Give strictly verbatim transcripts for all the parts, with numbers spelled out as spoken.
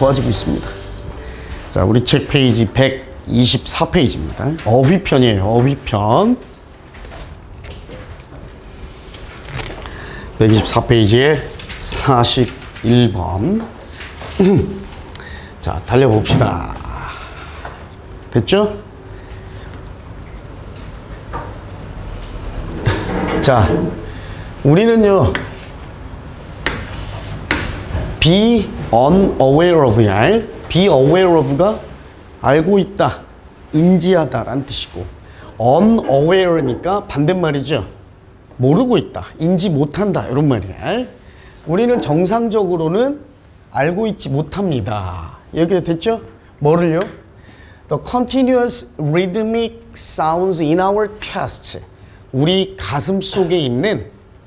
좋아지고 있습니다. 자, 우리 책 페이지 백이십사 페이지입니다. 어휘편이에요. 어휘편. 백이십사 페이지에 사십일 번. 자, 달려봅시다. 됐죠? 자, 우리는요, be unaware of야. be aware of가 알고 있다, 인지하다 라는 뜻이고, unaware니까 반대말이죠. 모르고 있다, 인지 못한다, 이런 말이야. 우리는 정상적으로는 알고 있지 못합니다. 이렇게 됐죠? 뭐를요? The continuous rhythmic sounds in our chest. 우리 가슴 속에 있는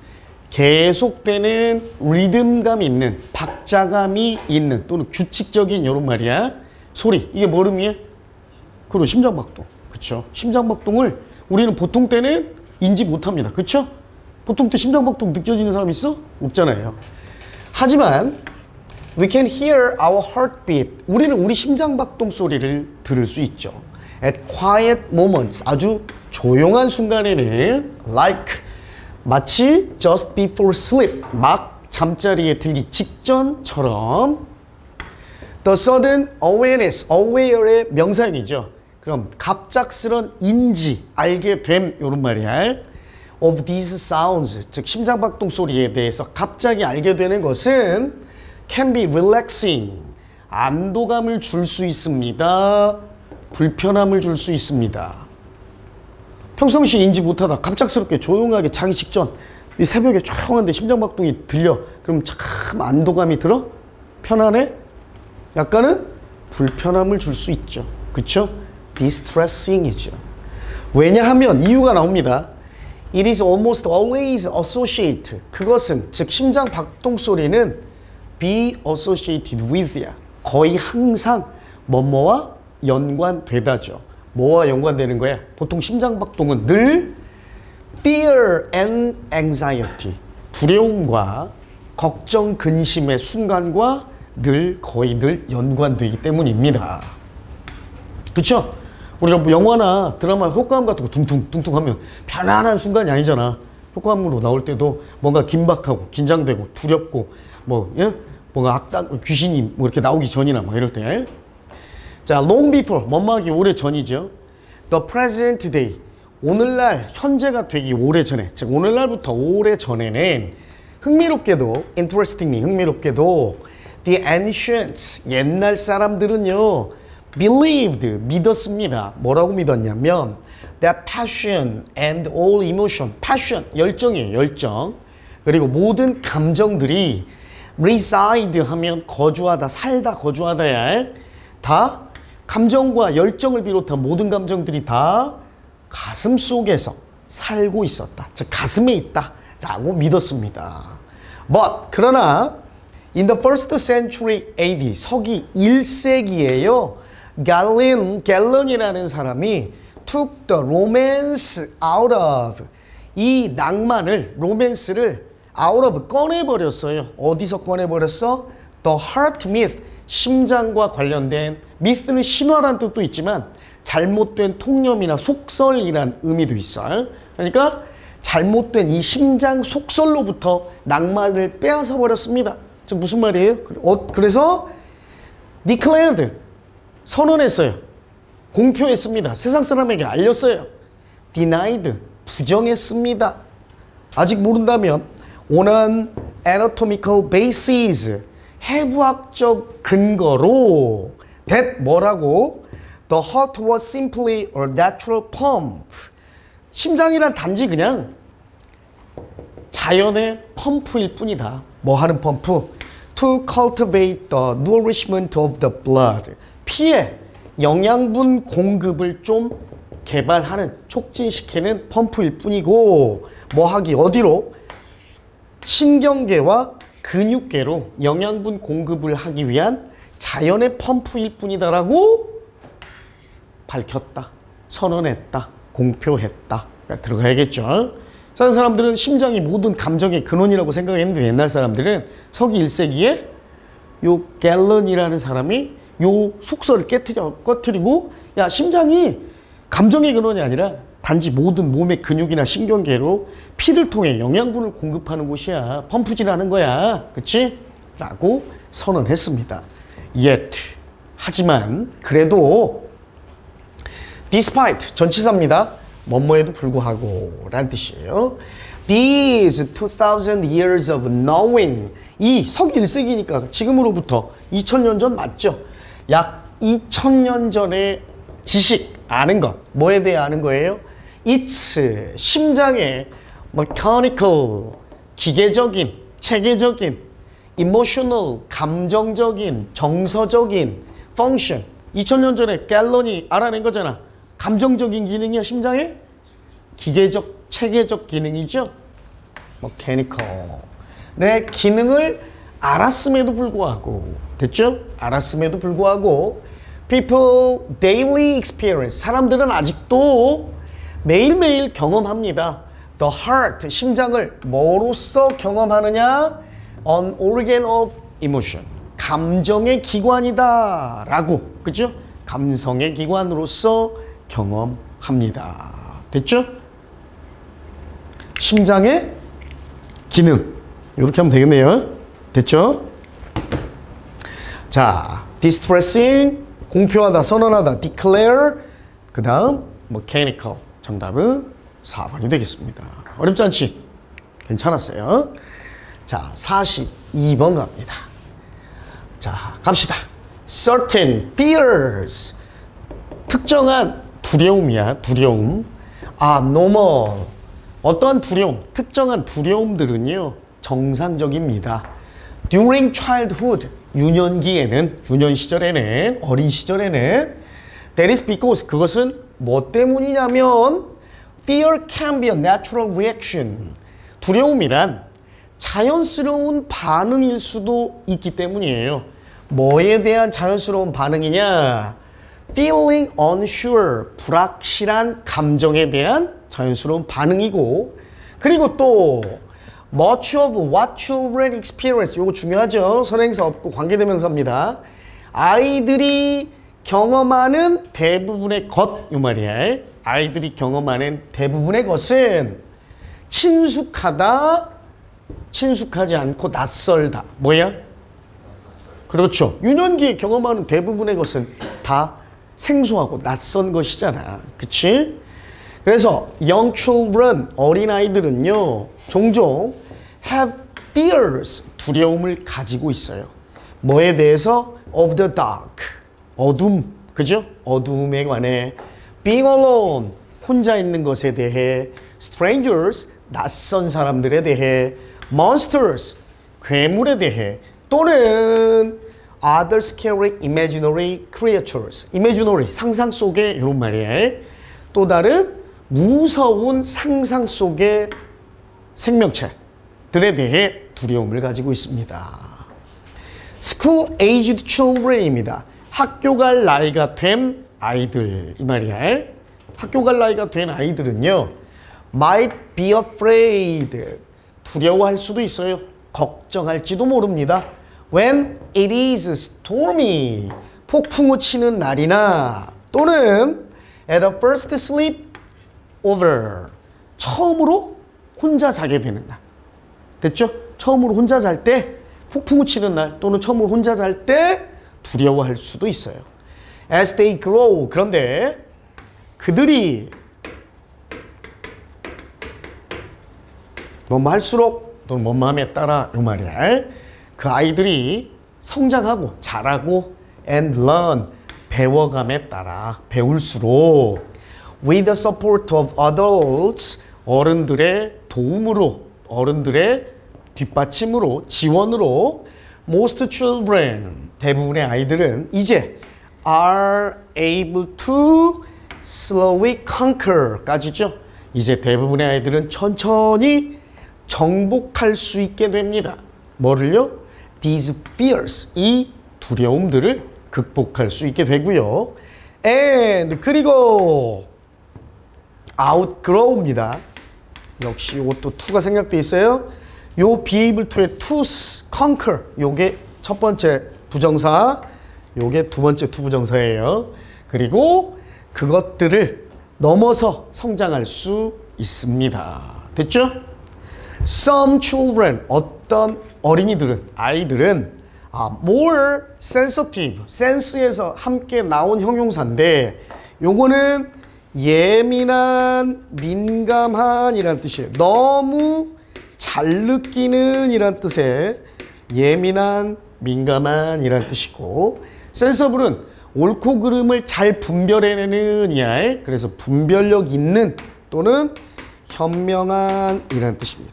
계속되는 리듬감이 있는, 박자감이 있는, 또는 규칙적인 이런 말이야. 소리. 이게 뭘 의미해? 그리고 심장박동. 그쵸? 심장박동을 우리는 보통 때는 인지 못합니다. 그쵸? 보통 때 심장박동 느껴지는 사람 있어? 없잖아요. 하지만 we can hear our heartbeat. 우리는 우리 심장박동 소리를 들을 수 있죠. At quiet moments. 아주 조용한 순간에는 like 마치 just before sleep, 막 잠자리에 들기 직전처럼. The sudden awareness, aware의 명사형이죠. 그럼 갑작스런 인지, 알게 됨, 이런 말이야. Of these sounds, 즉 심장박동 소리에 대해서 갑자기 알게 되는 것은 can be relaxing, 안도감을 줄 수 있습니다. 불편함을 줄 수 있습니다. 평상시에 인지 못하다 갑작스럽게 조용하게 자기 직전, 이 새벽에 조용한데 심장박동이 들려. 그럼 참 안도감이 들어? 편안해? 약간은 불편함을 줄 수 있죠. 그쵸? distressing이죠. 왜냐하면 이유가 나옵니다. It is almost always associated. 그것은, 즉 심장박동 소리는 be associated with야. 거의 항상 뭐뭐와 연관되다죠. 뭐와 연관되는 거야? 보통 심장박동은 늘 fear and anxiety, 두려움과 걱정, 근심의 순간과 늘, 거의 늘 연관되기 때문입니다. 그쵸? 우리가 뭐 영화나 드라마 효과음 같은 거 둥둥 둥둥 하면 편안한 순간이 아니잖아. 효과음으로 나올 때도 뭔가 긴박하고 긴장되고 두렵고 뭐 예? 뭔가 악당 귀신이 뭐 이렇게 나오기 전이나 막 이럴 때. 자, long before, 뭐뭐하기 오래 전이죠. The present day, 오늘날, 현재가 되기 오래 전에, 즉 오늘날부터 오래 전에는 흥미롭게도, interestingly, 흥미롭게도 the ancients, 옛날 사람들은요, believed, 믿었습니다. 뭐라고 믿었냐면 that passion and all emotion, passion, 열정이에요, 열정. 그리고 모든 감정들이 reside 하면 거주하다, 살다, 거주하다야. 다 감정과 열정을 비롯한 모든 감정들이 다 가슴 속에서 살고 있었다. 즉 가슴에 있다 라고 믿었습니다. But 그러나 in the first century A D, 서기 일 세기에요. 갈린, 갤런이라는 사람이 took the romance out of, 이 낭만을, 로맨스를 out of, 꺼내버렸어요. 어디서 꺼내버렸어? The heart myth, 심장과 관련된, myth는 신화란 뜻도 있지만 잘못된 통념이나 속설이란 의미도 있어요. 그러니까 잘못된 이 심장 속설로부터 낭만을 빼앗아 버렸습니다. 즉 무슨 말이에요? 어, 그래서 declared, 선언했어요. 공표했습니다. 세상 사람에게 알렸어요. denied, 부정했습니다. 아직 모른다면 on an anatomical basis, 해부학적 근거로 that 뭐라고? The heart was simply a natural pump. 심장이란 단지 그냥 자연의 펌프일 뿐이다. 뭐 하는 펌프? To cultivate the nourishment of the blood. 피에 영양분 공급을 좀 개발하는, 촉진시키는 펌프일 뿐이고, 뭐 하기, 어디로? 신경계와 근육계로 영양분 공급을 하기 위한 자연의 펌프일 뿐이다라고 밝혔다, 선언했다, 공표했다. 그러니까 들어가야겠죠. 다른 사람들은 심장이 모든 감정의 근원이라고 생각했는데 옛날 사람들은 서기 일 세기에 요 갤런이라는 사람이 요 속설을 깨트려, 꺼트리고 야 심장이 감정의 근원이 아니라 단지 모든 몸의 근육이나 신경계로 피를 통해 영양분을 공급하는 곳이야. 펌프질하는 거야. 그치? 라고 선언했습니다. Yet 하지만 그래도 despite 전치사입니다. 뭐뭐에도 불구하고 라는 뜻이에요. These two thousand years of knowing 이 서기 일 세기니까 지금으로부터 이천 년 전 맞죠? 약 이천 년 전의 지식, 아는 것 뭐에 대해 아는 거예요? It's 심장의 mechanical 기계적인, 체계적인 emotional 감정적인, 정서적인 function 이천 년 전에 갤런이 알아낸 거잖아. 감정적인 기능이야 심장의? 기계적, 체계적 기능이죠. mechanical 네, 기능을 알았음에도 불구하고 됐죠? 알았음에도 불구하고 people daily experience 사람들은 아직도 매일매일 경험합니다. The heart 심장을 뭐로써 경험하느냐? An organ of emotion 감정의 기관이다 라고 그죠? 감성의 기관으로서 경험합니다. 됐죠? 심장의 기능 이렇게 하면 되겠네요. 됐죠? 자, distressing 공표하다, 선언하다, declare 그 다음 mechanical 정답은 사 번이 되겠습니다. 어렵지 않지? 괜찮았어요. 자, 사십이 번 갑니다. 자, 갑시다. certain fears 특정한 두려움이야. 두려움. 아, normal 어떠한 두려움, 특정한 두려움들은요 정상적입니다. During childhood 유년기에는, 유년 시절에는, 어린 시절에는 That is because 그것은 뭐 때문이냐면 Fear can be a natural reaction 두려움이란 자연스러운 반응일 수도 있기 때문이에요. 뭐에 대한 자연스러운 반응이냐? Feeling unsure 불확실한 감정에 대한 자연스러운 반응이고 그리고 또 much of what children experience 이거 중요하죠. 선행사 없고 관계대명사입니다. 아이들이 경험하는 대부분의 것 이 말이야. 아이들이 경험하는 대부분의 것은 친숙하다, 친숙하지 않고 낯설다. 뭐야? 그렇죠. 유년기에 경험하는 대부분의 것은 다 생소하고 낯선 것이잖아. 그치? 그래서 young children, 어린아이들은요 종종 have fears, 두려움을 가지고 있어요. 뭐에 대해서? of the dark, 어둠, 그죠? 어둠에 관해 being alone, 혼자 있는 것에 대해 strangers, 낯선 사람들에 대해 monsters, 괴물에 대해 또는 other scary imaginary creatures, imaginary, 상상 속의 이런 말이에요. 또 다른 무서운 상상 속의 생명체들에 대해 두려움을 가지고 있습니다. school-aged children입니다. 학교 갈 나이가 된 아이들 이 말이야. 학교 갈 나이가 된 아이들은요 might be afraid 두려워할 수도 있어요. 걱정할지도 모릅니다. when it is stormy 폭풍우 치는 날이나 또는 at the first sleep over 처음으로 혼자 자게 되는 날. 됐죠? 처음으로 혼자 잘 때 폭풍우 치는 날 또는 처음으로 혼자 잘 때 두려워할 수도 있어요. as they grow 그런데 그들이 뭐뭐 할수록 또는 뭐뭐 함에 따라 이 말이야. 그 아이들이 성장하고 자라고 and learn 배워감에 따라 배울수록 with the support of adults 어른들의 도움으로 어른들의 뒷받침으로 지원으로 most children 대부분의 아이들은 이제 are able to slowly conquer 까지죠. 이제 대부분의 아이들은 천천히 정복할 수 있게 됩니다. 뭐를요? These fears 이 두려움들을 극복할 수 있게 되고요. And 그리고 outgrow입니다. 역시 이것도 to가 생략돼 있어요. 요 be able to의 to conquer 요게 첫 번째 부정사. 요게 두 번째 투부정사예요. 그리고 그것들을 넘어서 성장할 수 있습니다. 됐죠? Some children, 어떤 어린이들은, 아이들은 아, more sensitive, sense에서 함께 나온 형용사인데 요거는 예민한, 민감한 이란 뜻이에요. 너무 잘 느끼는 이란 뜻의 예민한, 민감한 이란 뜻이고, sensible은 옳고 그름을 잘 분별해내는 이알, 그래서 분별력 있는 또는 현명한 이란 뜻입니다.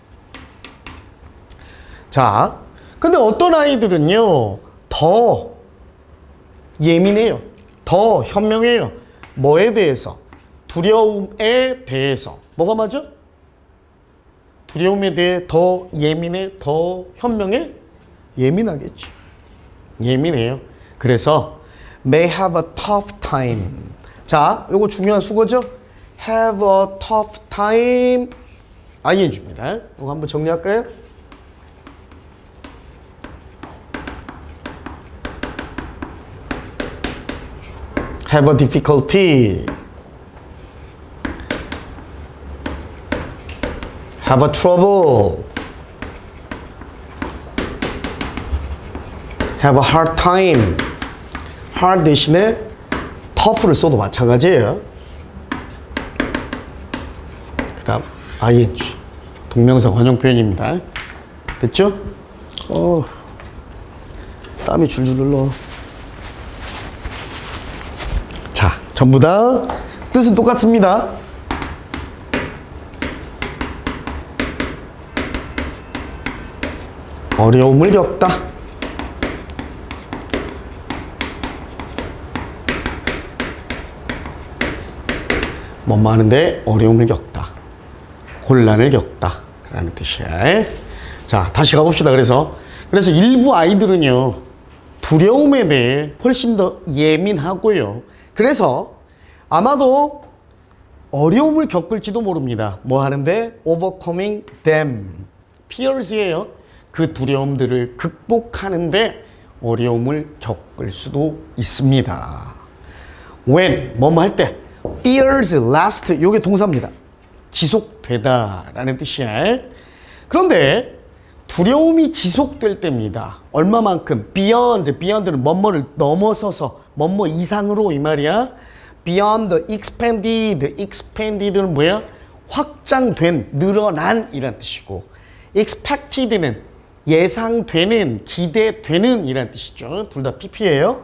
자, 근데 어떤 아이들은요 더 예민해요. 더 현명해요. 뭐에 대해서? 두려움에 대해서. 뭐가 맞아? 두려움에 대해 더 예민해? 더 현명해? 예민하겠지. 예민해요. 그래서 may have a tough time. 자, 요거 중요한 수거죠? have a tough time ing입니다. 이거 한번 정리할까요? have a difficulty, have a trouble, have a hard time. hard 대신에 tough를 써도 마찬가지예요. 그 다음 ing, 동명사 관용 표현입니다. 됐죠? 어, 땀이 줄줄 흘러. 자, 전부 다 뜻은 똑같습니다. 어려움을 겪다. 뭐뭐 하는데 어려움을 겪다. 곤란을 겪다. 라는 뜻이야. 자, 다시 가봅시다. 그래서, 그래서 일부 아이들은요, 두려움에 대해 훨씬 더 예민하고요. 그래서 아마도 어려움을 겪을지도 모릅니다. 뭐 하는데? overcoming them. fears예요. 그 두려움들을 극복하는데 어려움을 겪을 수도 있습니다. when, 뭐뭐 할 때. fears last, 요게 동사입니다. 지속되다 라는 뜻이야. 그런데 두려움이 지속될 때입니다. 얼마만큼? beyond, beyond는 뭐뭐를 넘어서서 뭐뭐 이상으로 이 말이야. beyond the expanded, expanded는 뭐야? 확장된, 늘어난 이란 뜻이고, expected는 예상되는, 기대되는 이란 뜻이죠. 둘 다 피피예요.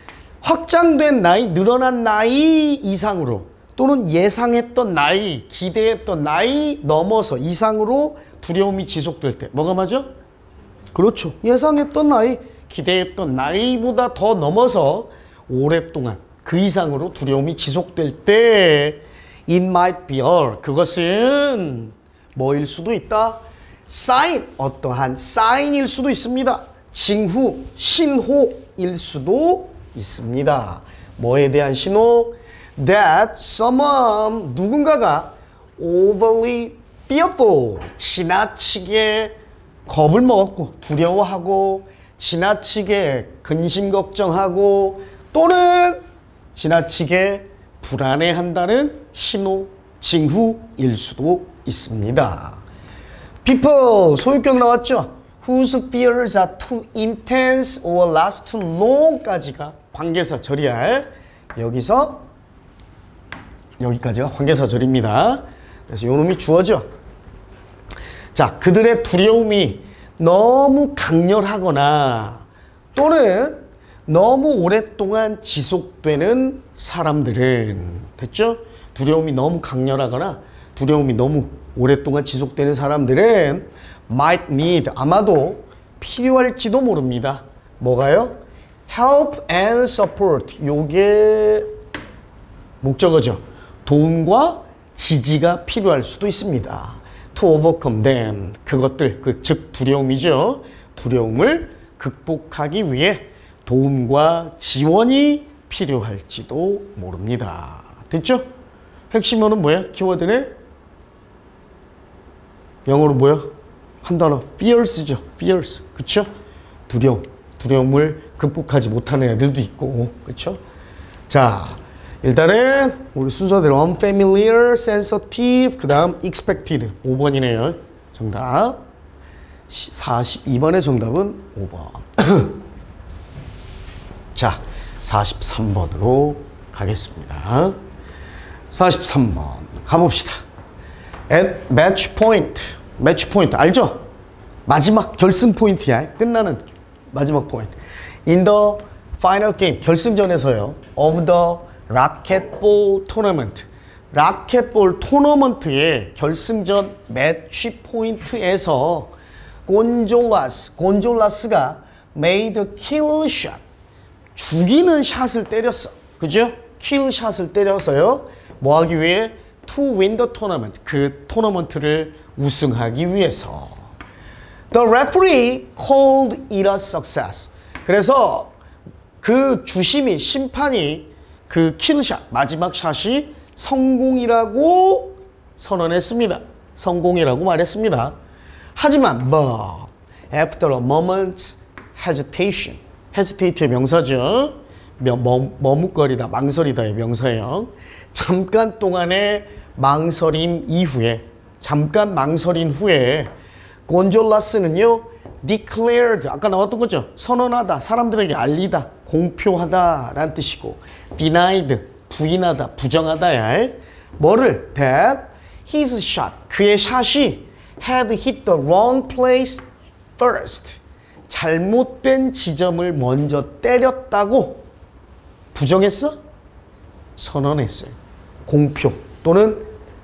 확장된 나이, 늘어난 나이 이상으로 또는 예상했던 나이, 기대했던 나이 넘어서 이상으로 두려움이 지속될 때 뭐가 맞아? 그렇죠. 예상했던 나이, 기대했던 나이보다 더 넘어서 오랫동안 그 이상으로 두려움이 지속될 때 it might be a, 그것은 뭐일 수도 있다? sign, 어떠한 사인일 수도 있습니다. 징후, 신호일 수도 있습니다. 뭐에 대한 신호? That someone, 누군가가 overly fearful, 지나치게 겁을 먹었고 두려워하고 지나치게 근심 걱정하고 또는 지나치게 불안해한다는 신호, 징후일 수도 있습니다. People, 소유격 나왔죠? Whose fears are too intense or last too long까지가 관계사 절이야. 여기서 여기까지가 관계사 절입니다. 그래서 요 놈이 주어져. 자, 그들의 두려움이 너무 강렬하거나 또는 너무 오랫동안 지속되는 사람들은, 됐죠? 두려움이 너무 강렬하거나 두려움이 너무 오랫동안 지속되는 사람들은 might need, 아마도 필요할지도 모릅니다. 뭐가요? help and support, 요게 목적어죠. 도움과 지지가 필요할 수도 있습니다. to overcome them, 그것들, 그 즉 두려움이죠. 두려움을 극복하기 위해 도움과 지원이 필요할지도 모릅니다. 됐죠? 핵심어는 뭐야? 키워드는 영어로 뭐야? 한 단어, fears죠. fears. 그쵸? 두려움. 두려움을 극복하지 못하는 애들도 있고, 그렇죠? 자, 일단은 우리 순서대로 unfamiliar, sensitive, 그 다음 expected. 오 번이네요. 정답. 사십이 번의 정답은 오 번. 자, 사십삼 번으로 가겠습니다. 사십삼 번 가봅시다. At match point. match point 알죠? 마지막 결승 포인트야. 끝나는 마지막 포인트. In the final game. 결승전에서요. Of the racquetball tournament. 라켓볼 토너먼트의 결승전 매치 포인트에서 곤졸라스, 곤졸라스가 made a kill shot. 죽이는 샷을 때렸어. 그죠? kill 샷을 때려서요. 뭐 하기 위해? To win the tournament. 그 토너먼트를 우승하기 위해서. The referee called it a success. 그래서 그 주심이, 심판이 그 킬샷, 마지막 샷이 성공이라고 선언했습니다. 성공이라고 말했습니다. 하지만 but after a moment's hesitation, hesitate의 명사죠. 머, 머뭇거리다, 망설이다의 명사예요. 잠깐 동안의 망설임 이후에, 잠깐 망설인 후에 곤졸라스는요, declared, 아까 나왔던 거죠. 선언하다, 사람들에게 알리다, 공표하다 라는 뜻이고, denied, 부인하다, 부정하다야. 뭐를? That his shot, 그의 샷이 had hit the wrong place first. 잘못된 지점을 먼저 때렸다고 부정했어? 선언했어요. 공표 또는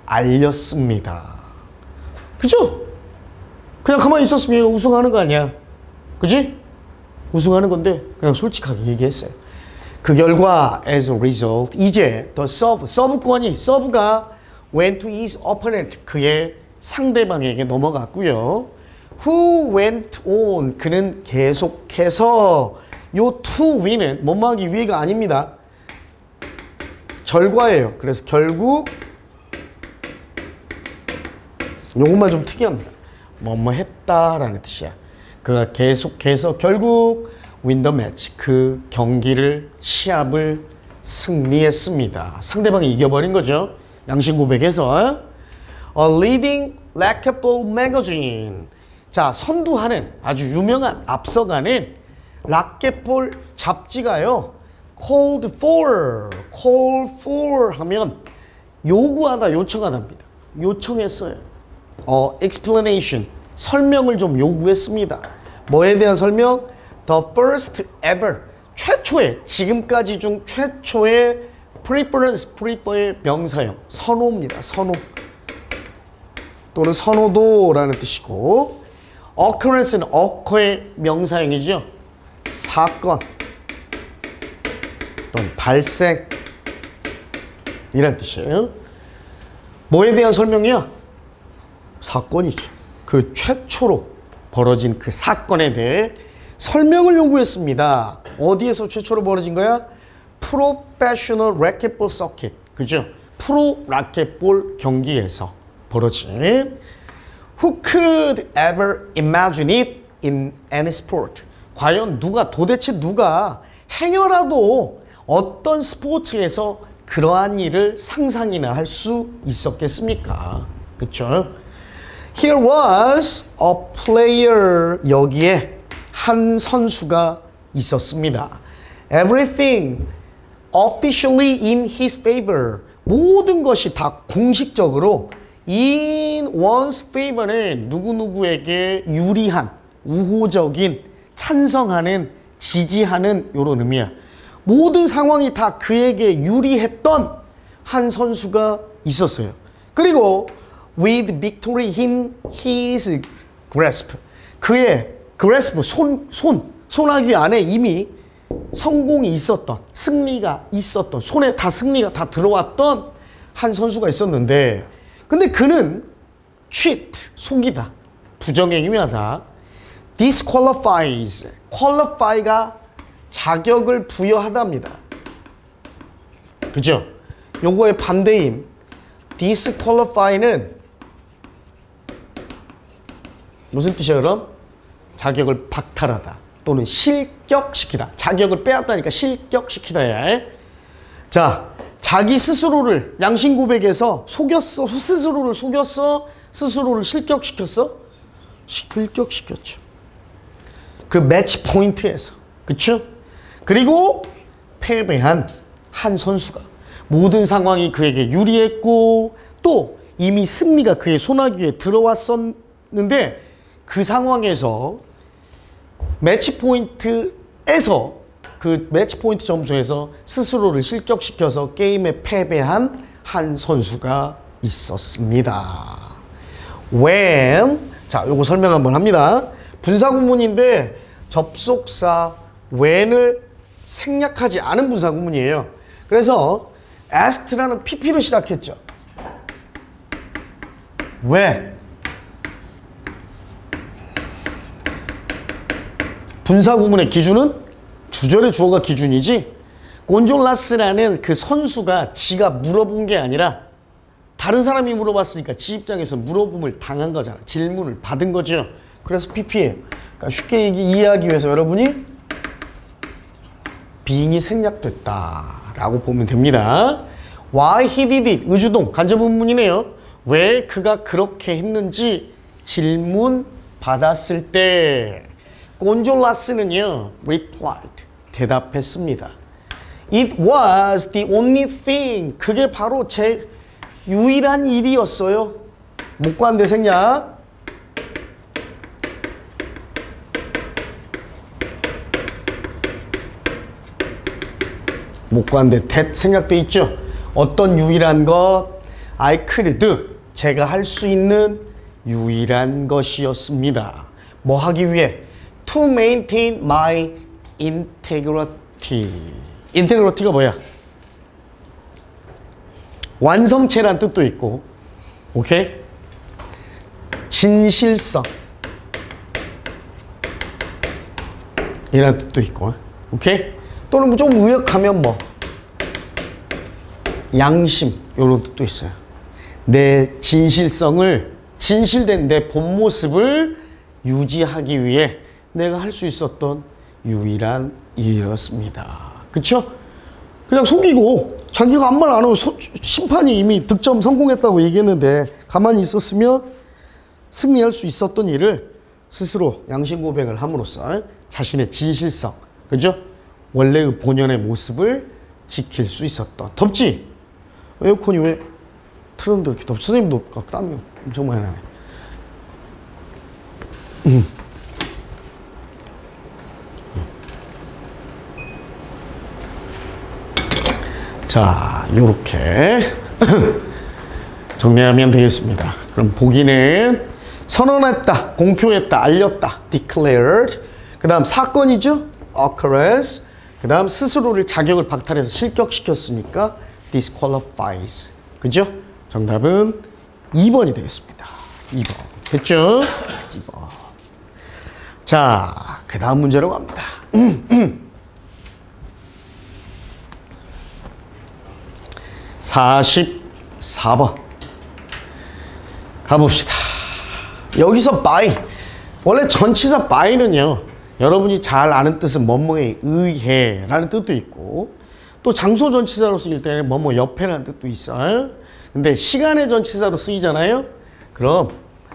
알렸습니다. 그죠? 그냥 가만히 있었으면 우승하는 거 아니야. 그지? 우승하는 건데 그냥 솔직하게 얘기했어요. 그 결과 as a result 이제 the serve, 서브권이 서브가 went to his opponent 그의 상대방에게 넘어갔고요. Who went on 그는 계속해서 요 to win은 뭐뭐하기 위해가 아닙니다. 결과예요. 그래서 결국 요것만 좀 특이합니다. 뭐뭐 했다라는 뜻이야. 그가 계속해서 결국 win the match 그 경기를 시합을 승리했습니다. 상대방이 이겨버린 거죠. 양심 고백에서 A leading racquetball magazine 자 선두하는 아주 유명한 앞서가는 라켓볼 잡지가요. called for call for 하면 요구하다 요청하다입니다. 요청했어요. 어, explanation 설명을 좀 요구했습니다. 뭐에 대한 설명? The first ever 최초의 지금까지 중 최초의 preference prefer의 명사형 선호입니다. 선호 또는 선호도라는 뜻이고 occurrence는 occur의 명사형이죠. 사건 또는 발생 이란 뜻이에요. 뭐에 대한 설명이야? 사건이죠. 그 최초로 벌어진 그 사건에 대해 설명을 요구했습니다. 어디에서 최초로 벌어진 거야? 프로페셔널 라켓볼 서킷. 그죠? 프로 라켓볼 경기에서 벌어진 Who could ever imagine it in any sport? 과연 누가 도대체 누가 행여라도 어떤 스포츠에서 그러한 일을 상상이나 할 수 있었겠습니까? 그쵸? Here was a player 여기에 한 선수가 있었습니다. Everything officially in his favor 모든 것이 다 공식적으로 in one's favor는 누구누구에게 유리한 우호적인 찬성하는 지지하는 이런 의미야. 모든 상황이 다 그에게 유리했던 한 선수가 있었어요. 그리고 with victory in his grasp 그의 grasp 손, 손, 손아귀 안에 이미 성공이 있었던 승리가 있었던 손에 다 승리가 다 들어왔던 한 선수가 있었는데 근데 그는 cheat, 속이다, 부정행위하다 disqualifies, qualify가 자격을 부여하답니다. 그죠? 요거의 반대임 disqualify는 무슨 뜻이야 그럼? 자격을 박탈하다, 또는 실격시키다. 자격을 빼앗다니까 실격시키다야. 자, 자기 스스로를 양심 고백에서 속였어. 스스로를 속였어. 스스로를 실격시켰어. 실격시켰죠. 그 매치 포인트에서. 그쵸? 그리고 패배한 한 선수가 모든 상황이 그에게 유리했고 또 이미 승리가 그의 손아귀에 들어왔었는데 그 상황에서 매치 포인트에서 그 매치 포인트 점수에서 스스로를 실격시켜서 게임에 패배한 한 선수가 있었습니다. when 자, 요거 설명 한번 합니다. 분사구문인데 접속사 when을 생략하지 않은 분사구문이에요. 그래서 asked라는 피피로 시작했죠. 왜? 분사구문의 기준은 주절의 주어가 기준이지 곤졸라스라는 그 선수가 지가 물어본 게 아니라 다른 사람이 물어봤으니까 지 입장에서 물어봄을 당한 거잖아. 질문을 받은 거죠. 그래서 피피예요. 그러니까 쉽게 이해하기 위해서 여러분이 being이 생략됐다라고 보면 됩니다. Why he did it? 의주동 간접문문이네요. 왜 그가 그렇게 했는지 질문 받았을 때 곤졸라스는요 replied 대답했습니다. It was the only thing. 그게 바로 제 유일한 일이었어요. 목관대 생략. 목관대 that 생략돼 있죠. 어떤 유일한 것? I could do. 제가 할 수 있는 유일한 것이었습니다. 뭐 하기 위해? To maintain my integrity. 인테그리티가 뭐야? 완성체란 뜻도 있고, 오케이? 진실성 이란 뜻도 있고, 오케이? 또는 좀 의역하면 뭐 양심 이런 뜻도 있어요. 내 진실성을 진실된 내 본 모습을 유지하기 위해 내가 할 수 있었던 유일한 일이었습니다. 그쵸? 그냥 속이고 자기가 아무 말 안 하고 소, 심판이 이미 득점 성공했다고 얘기했는데 가만히 있었으면 승리할 수 있었던 일을 스스로 양심 고백을 함으로써 자신의 진실성, 그죠? 원래의 본연의 모습을 지킬 수 있었던. 덥지? 에어컨이 왜 틀었는데 이렇게 덥지? 선생님도 땀이 엄청 많이 나네. 음. 자, 요렇게 정리하면 되겠습니다. 그럼 보기는 선언했다, 공표했다, 알렸다, declared. 그 다음 사건이죠, occurrence. 그 다음 스스로를 자격을 박탈해서 실격시켰으니까 disqualifies. 그죠? 정답은 이 번이 되겠습니다. 이 번. 됐죠? 이 번. 자, 그 다음 문제로 갑니다. 사십사 번 가봅시다. 여기서 by, 원래 전치사 by는요 여러분이 잘 아는 뜻은 뭐뭐에 의해 라는 뜻도 있고 또 장소 전치사로 쓰일 때는 뭐뭐 옆에 라는 뜻도 있어요. 근데 시간의 전치사로 쓰이잖아요. 그럼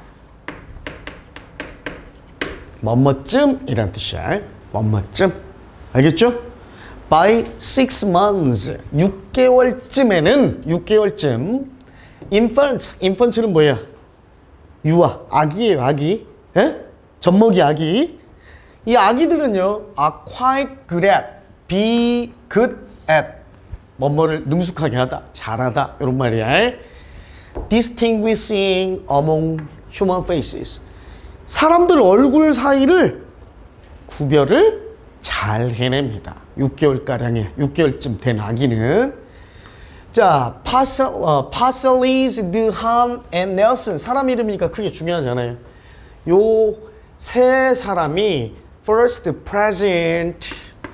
뭐뭐쯤 이란 뜻이야. 뭐뭐쯤. 알겠죠? By six months, 육 개월쯤에는, 육 개월쯤, infants, infants는 뭐야? 유아, 아기예요, 아기. 에? 젖먹이 아기. 이 아기들은요, are quite good at, be good at, 뭐뭐를 능숙하게 하다, 잘하다, 이런 말이야. Distinguishing among human faces. 사람들 얼굴 사이를 구별을 잘 해냅니다. 육 개월가량의, 육 개월쯤 된 아기는. 자, 파셀, 어, 파셀리즈, 드한, 앤 넬슨. 사람 이름이니까 크게 중요하잖아요. 요 세 사람이 first present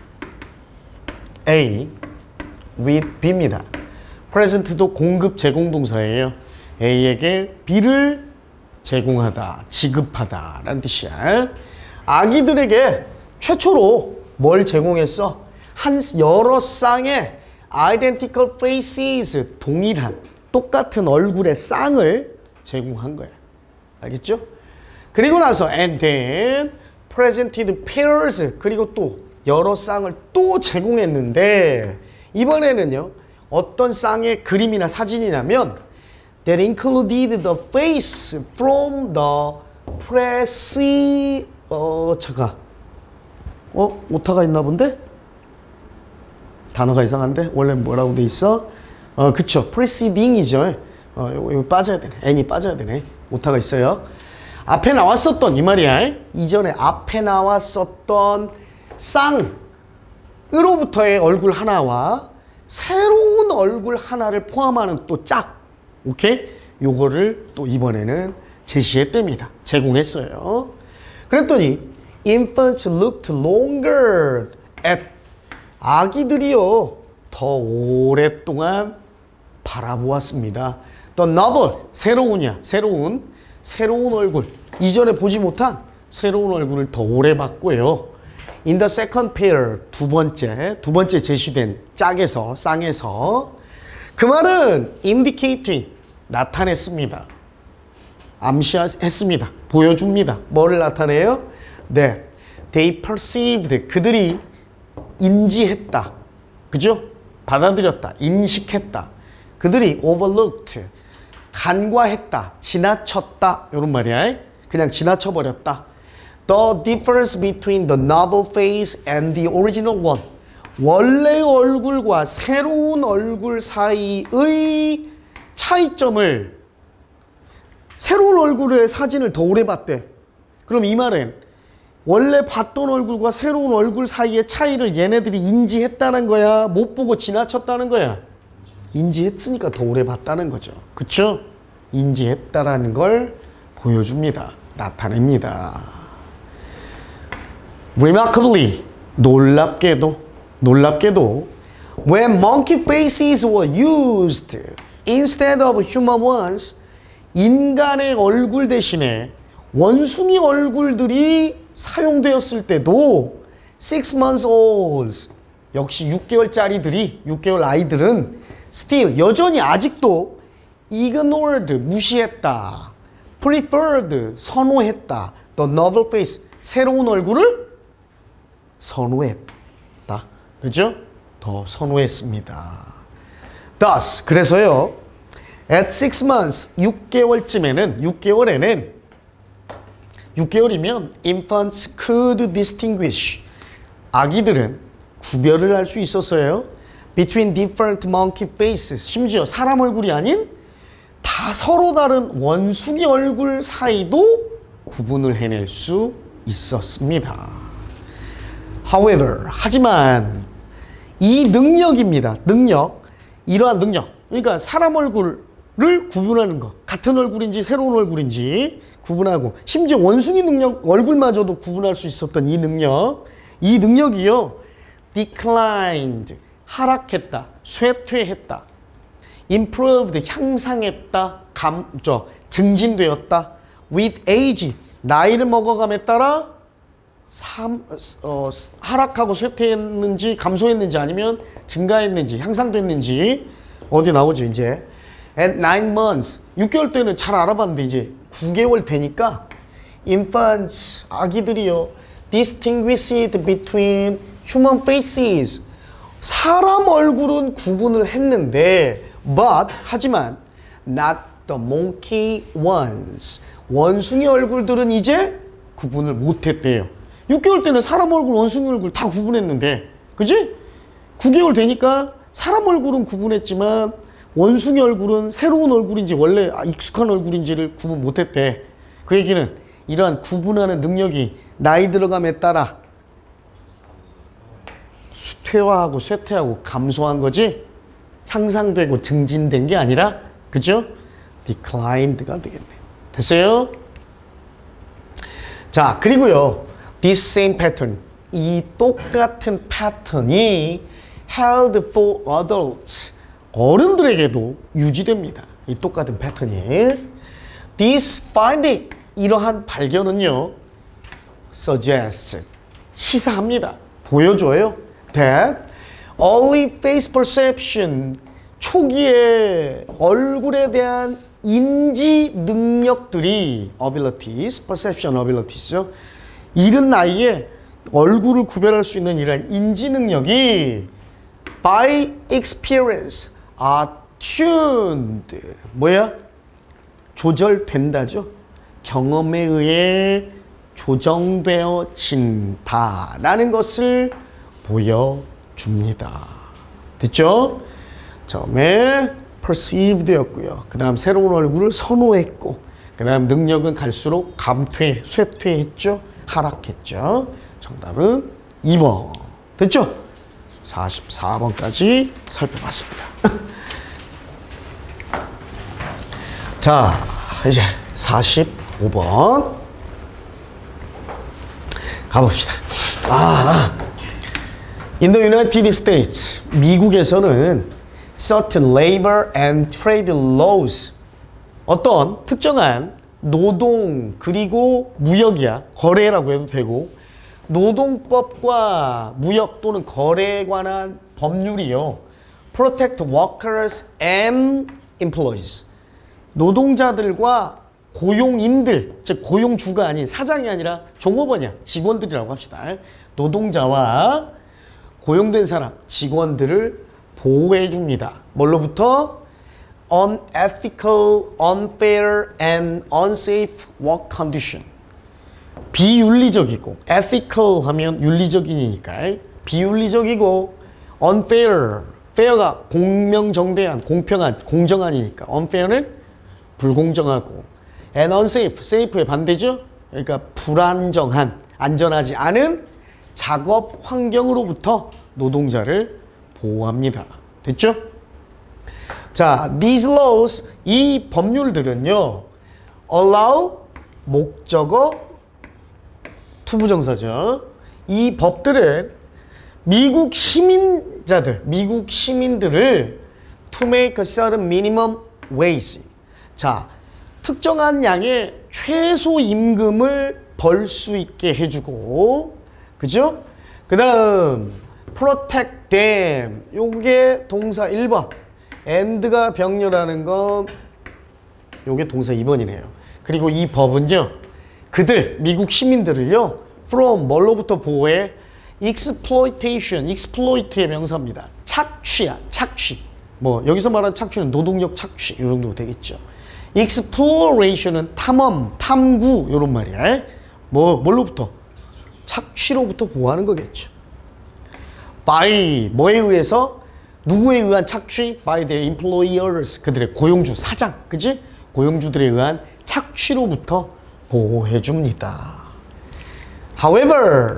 A with B입니다. present도 공급 제공동사예요. A에게 B를 제공하다, 지급하다 라는 뜻이야. 아기들에게 최초로 뭘 제공했어? 한 여러 쌍의 identical faces, 동일한 똑같은 얼굴의 쌍을 제공한 거야. 알겠죠? 그리고 나서 and then presented pairs, 그리고 또 여러 쌍을 또 제공했는데 이번에는요 어떤 쌍의 그림이나 사진이냐면 that included the face from the presi 어 잠깐 어 오타가 있나 본데? 단어가 이상한데? 원래 뭐라고 돼 있어? 어 그쵸 preceding이죠. 어 이거, 이거 빠져야 되네. n이 빠져야 되네. 오타가 있어요. 앞에 나왔었던 이 말이야. 이전에 앞에 나왔었던 쌍으로부터의 얼굴 하나와 새로운 얼굴 하나를 포함하는 또 짝. 오케이? 요거를 또 이번에는 제시했답니다. 제공했어요. 그랬더니 infants looked longer at 아기들이요 더 오랫동안 바라보았습니다. The novel 새로운이야. 새로운 새로운 얼굴 이전에 보지 못한 새로운 얼굴을 더 오래 봤고요. In the second pair 두 번째 두 번째 제시된 짝에서 쌍에서 그 말은 indicating 나타냈습니다. 암시했습니다. 보여줍니다. 뭐를 나타내요? 네, they perceived 그들이 인지했다. 그죠? 받아들였다. 인식했다. 그들이 overlooked 간과했다. 지나쳤다. 이런 말이야. 그냥 지나쳐버렸다. The difference between the novel face and the original one. 원래 얼굴과 새로운 얼굴 사이의 차이점을 새로운 얼굴의 사진을 더 오래 봤대. 그럼 이 말은 원래 봤던 얼굴과 새로운 얼굴 사이의 차이를 얘네들이 인지했다는 거야? 못 보고 지나쳤다는 거야? 인지했으니까 더 오래 봤다는 거죠. 그쵸? 인지했다라는 걸 보여줍니다. 나타냅니다. Remarkably, 놀랍게도, 놀랍게도 when monkey faces were used instead of human ones, 인간의 얼굴 대신에 원숭이 얼굴들이 사용되었을 때도 six months olds, 역시 육 개월짜리들이, 육 개월 아이들은 still, 여전히 아직도 ignored, 무시했다. preferred, 선호했다. the novel face, 새로운 얼굴을 선호했다. 그죠? 더 선호했습니다. thus, 그래서요. at six months, 육 개월쯤에는, 육 개월에는 육 개월이면 infants could distinguish, 아기들은 구별을 할 수 있었어요. between different monkey faces, 심지어 사람 얼굴이 아닌 다 서로 다른 원숭이 얼굴 사이도 구분을 해낼 수 있었습니다. However, 하지만 이 능력입니다. 능력, 이러한 능력, 그러니까 사람 얼굴을 구분하는 것, 같은 얼굴인지 새로운 얼굴인지 구분하고 심지어 원숭이 능력, 얼굴마저도 구분할 수 있었던 이 능력, 이 능력이요 declined, 하락했다, 쇠퇴했다, improved, 향상했다, 감, 저, 증진되었다, with age, 나이를 먹어감에 따라 삼, 어, 하락하고 쇠퇴했는지 감소했는지 아니면 증가했는지 향상됐는지 어디 나오죠 이제. at nine months, 육 개월 때는 잘 알아봤는데 이제 구 개월 되니까 infants, 아기들이요 distinguished between human faces, 사람 얼굴은 구분을 했는데 but, 하지만 not the monkey ones, 원숭이 얼굴들은 이제 구분을 못했대요. 육 개월 때는 사람 얼굴, 원숭이 얼굴 다 구분했는데 그지? 구 개월 되니까 사람 얼굴은 구분했지만 원숭이 얼굴은 새로운 얼굴인지 원래 익숙한 얼굴인지를 구분 못했대. 그 얘기는 이러한 구분하는 능력이 나이 들어감에 따라 퇴화하고 쇠퇴하고 감소한 거지 향상되고 증진된 게 아니라 그죠? declined가 되겠네요. 됐어요? 자, 그리고요 this same pattern, 이 똑같은 패턴이 held for adults, 어른들에게도 유지됩니다. 이 똑같은 패턴이. This finding, 이러한 발견은요 suggests, 시사합니다. 보여줘요. That early face perception, 초기에 얼굴에 대한 인지 능력들이 abilities, perception abilities죠. 이른 나이에 얼굴을 구별할 수 있는 이런 인지 능력이 by experience are tuned. 뭐야? 조절된다죠. 경험에 의해 조정되어진다라는 것을 보여줍니다. 됐죠? 처음에 perceived였고요. 그 다음 새로운 얼굴을 선호했고, 그 다음 능력은 갈수록 감퇴, 쇠퇴했죠. 하락했죠. 정답은 이 번. 됐죠? 사십사 번까지 살펴봤습니다. 자, 이제 사십오 번 가봅시다. 아, In the United States, 미국에서는 certain labor and trade laws, 어떤 특정한 노동 그리고 무역이야, 거래라고 해도 되고, 노동법과 무역 또는 거래에 관한 법률이요, protect workers and employees, 노동자들과 고용인들, 즉 고용주가 아닌 사장이 아니라 종업원이야, 직원들이라고 합시다. 노동자와 고용된 사람, 직원들을 보호해 줍니다. 뭘로부터? unethical, unfair and unsafe work condition. 비윤리적이고, ethical 하면 윤리적이니까 비윤리적이고, unfair, fair가 공명정대한, 공평한, 공정한이니까 unfair는 불공정하고, and unsafe, safe의 반대죠. 그러니까 불안정한, 안전하지 않은 작업 환경으로부터 노동자를 보호합니다. 됐죠? 자, these laws, 이 법률들은요, allow, 목적어, 투부정사죠. 이 법들은 미국 시민자들, 미국 시민들을 to make a certain minimum wage. 자, 특정한 양의 최소 임금을 벌 수 있게 해주고, 그죠? 그 다음 protect them, 요게 동사 일 번, and가 병렬하는 건 요게 동사 이 번이네요. 그리고 이 법은요, 그들, 미국 시민들을요, from, 뭘로부터 보호해? exploitation, exploit의 명사입니다. 착취야, 착취. 뭐 여기서 말하는 착취는 노동력 착취, 이 정도로 되겠죠. exploration은 탐험, 탐구, 이런 말이야. 뭐, 뭘로부터? 착취로부터 보호하는 거겠죠. by, 뭐에 의해서? 누구에 의한 착취? by their employers, 그들의 고용주, 사장, 그지? 고용주들에 의한 착취로부터 보호해 줍니다. However,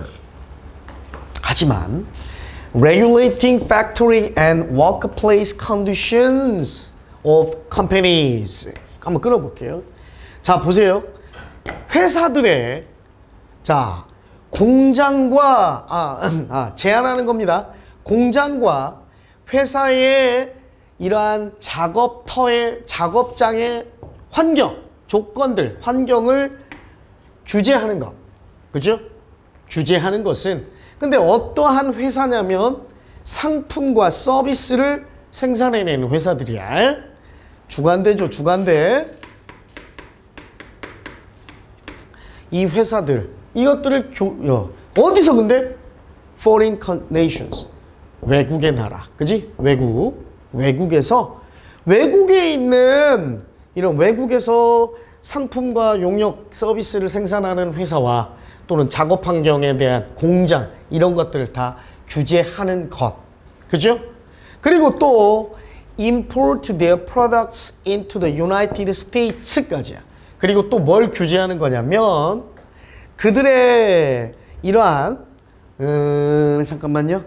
하지만 regulating factory and workplace conditions of companies, 한번 끊어볼게요. 자, 보세요. 회사들의, 자, 공장과, 아, 아, 제한하는 겁니다. 공장과 회사의 이러한 작업터의, 작업장의 환경, 조건들, 환경을 규제하는 것. 그죠? 규제하는 것은, 근데 어떠한 회사냐면 상품과 서비스를 생산해내는 회사들이야. 주관대죠, 주관대. 이 회사들, 이것들을 교, 어, 어디서 근데? Foreign nations, 외국의 나라, 그지? 외국, 외국에서, 외국에 있는 이런 외국에서 상품과 용역 서비스를 생산하는 회사와 또는 작업 환경에 대한 공장, 이런 것들을 다 규제하는 것, 그죠? 그리고 또 import their products into the United States까지야. 그리고 또 뭘 규제하는 거냐면 그들의 이러한 음, 잠깐만요.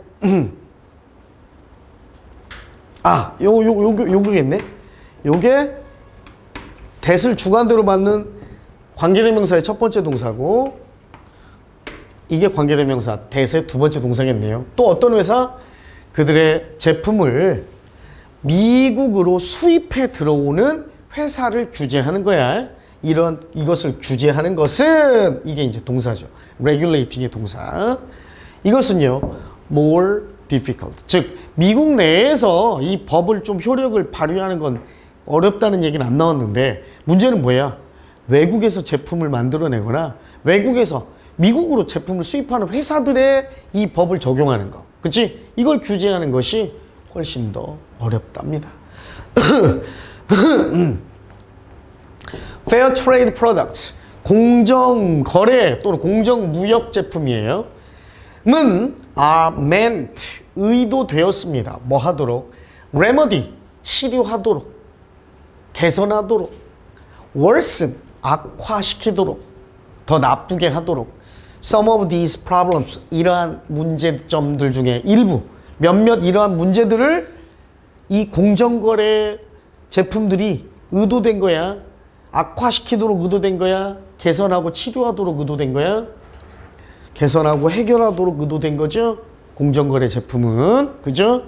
아, 요, 요, 요, 요거겠네. 요게 대을 주관대로 받는 관계대명사의 첫 번째 동사고, 이게 관계대명사 대의 두 번째 동사겠네요. 또 어떤 회사? 그들의 제품을 미국으로 수입해 들어오는 회사를 규제하는 거야. 이런, 이것을 규제하는 것은 이게 이제 동사죠. regulating의 동사. 이것은요, more difficult. 즉, 미국 내에서 이 법을 좀 효력을 발휘하는 건 어렵다는 얘기는 안 나왔는데, 문제는 뭐야? 외국에서 제품을 만들어내거나 외국에서 미국으로 제품을 수입하는 회사들의 이 법을 적용하는 거. 그치? 이걸 규제하는 것이 훨씬 더 어렵답니다. Fair Trade Products, 공정거래 또는 공정무역 제품이에요. 는 are meant, 의도되었습니다. 뭐 하도록? Remedy, 치료하도록, 개선하도록, worsen, 악화시키도록, 더 나쁘게 하도록. Some of these problems, 이러한 문제점들 중에 일부, 몇몇 이러한 문제들을 이 공정거래 제품들이 의도된 거야? 악화시키도록 의도된 거야? 개선하고 치료하도록 의도된 거야? 개선하고 해결하도록 의도된 거죠? 공정거래 제품은. 그죠?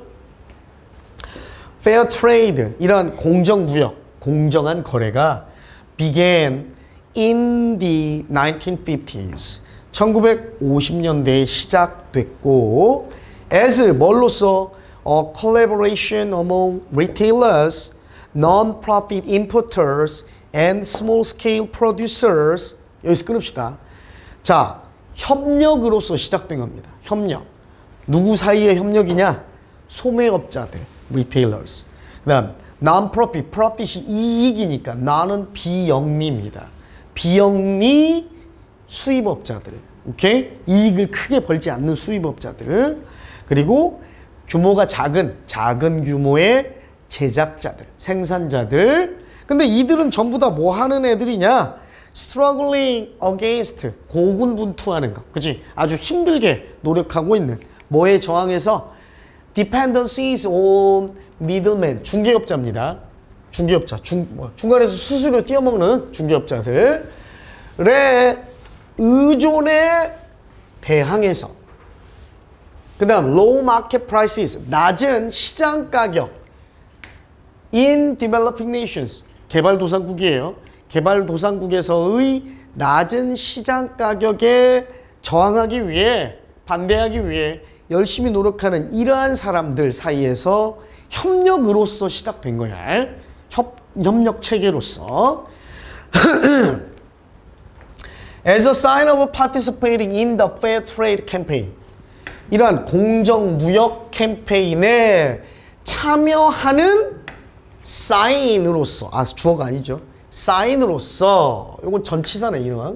Fair trade, 이러한 공정무역, 공정한 거래가 began in the nineteen fifties, 천구백오십 년대에 시작됐고, as 뭘로써? A collaboration among retailers, non-profit importers, and small-scale producers. 여기서 끊읍시다. 자, 협력으로서 시작된 겁니다. 협력. 누구 사이의 협력이냐? 소매업자들, retailers. 그 다음 non-profit, profit이 이익이니까 나는 비영리입니다. 비영리 수입업자들, 오케이? 이익을 크게 벌지 않는 수입업자들. 그리고 규모가 작은, 작은 규모의 제작자들, 생산자들. 근데 이들은 전부 다 뭐 하는 애들이냐? struggling against, 고군분투하는 거. 그치? 아주 힘들게 노력하고 있는, 뭐에 저항해서? dependencies on middlemen, 중개업자입니다. 중개업자, 중, 뭐, 중간에서 수수료 띄어먹는 중개업자들의 의존에 대항해서. 그 다음 low market prices, 낮은 시장 가격. in developing nations, 개발도상국이에요. 개발도상국에서의 낮은 시장 가격에 저항하기 위해, 반대하기 위해 열심히 노력하는 이러한 사람들 사이에서 협력으로서 시작된 거야. 협, 협력 체계로서. As a sign of participating in the fair trade campaign, 이러한 공정무역 캠페인에 참여하는 사인으로서, 아 주어가 아니죠, 사인으로서, 이건 전치사네. 이런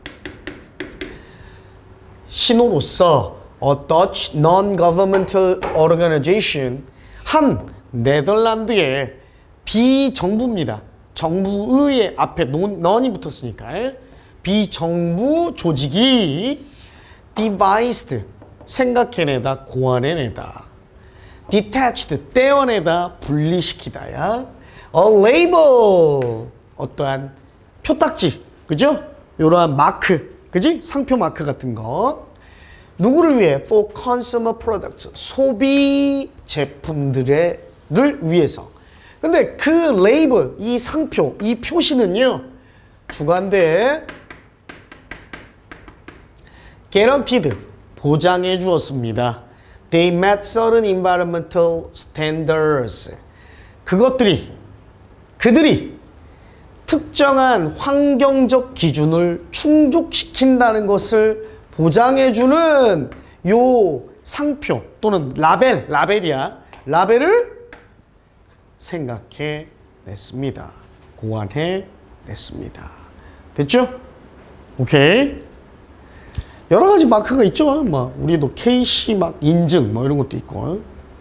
신호로서 a Dutch non-governmental organization, 한 네덜란드의 비정부입니다. 정부의 앞에 non이 붙었으니까 비정부 조직이 devised, 생각해내다, 고안해내다, detached, 떼어내다, 분리시키다야. a label, 어떠한 표딱지, 그죠? 이러한 마크, 그지? 상표 마크 같은 거. 누구를 위해? for consumer products, 소비 제품들을 위해서. 근데 그 레이블, 이 상표, 이 표시는요, 주관대 guaranteed, 보장해 주었습니다. They met certain environmental standards. 그것들이, 그들이 특정한 환경적 기준을 충족시킨다는 것을 보장해주는 요 상표 또는 라벨, 라벨이야. 라벨을 생각해 냈습니다. 고안해 냈습니다. 됐죠? 오케이. 여러 가지 마크가 있죠. 뭐 우리도 케이씨 막 인증 뭐 이런 것도 있고.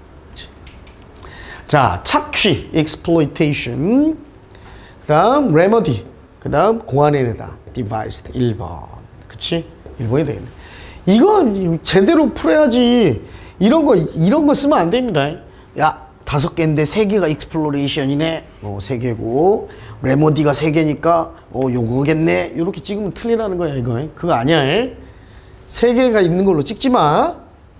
자, 착취, exploitation. 그다음 remedy. 그다음 고안해내다, devised. 일 번. 그치? 일 번이 되겠네. 이건 제대로 풀어야지. 이런 거 이런 거 쓰면 안 됩니다. 야, 다섯 개인데 세 개가 exploration이네. 어, 세 개고 remedy가 세 개니까 어, 요거겠네. 이렇게 찍으면 틀리라는 거야, 이거. 그거 아니야. 에? 세 개가 있는 걸로 찍지 마.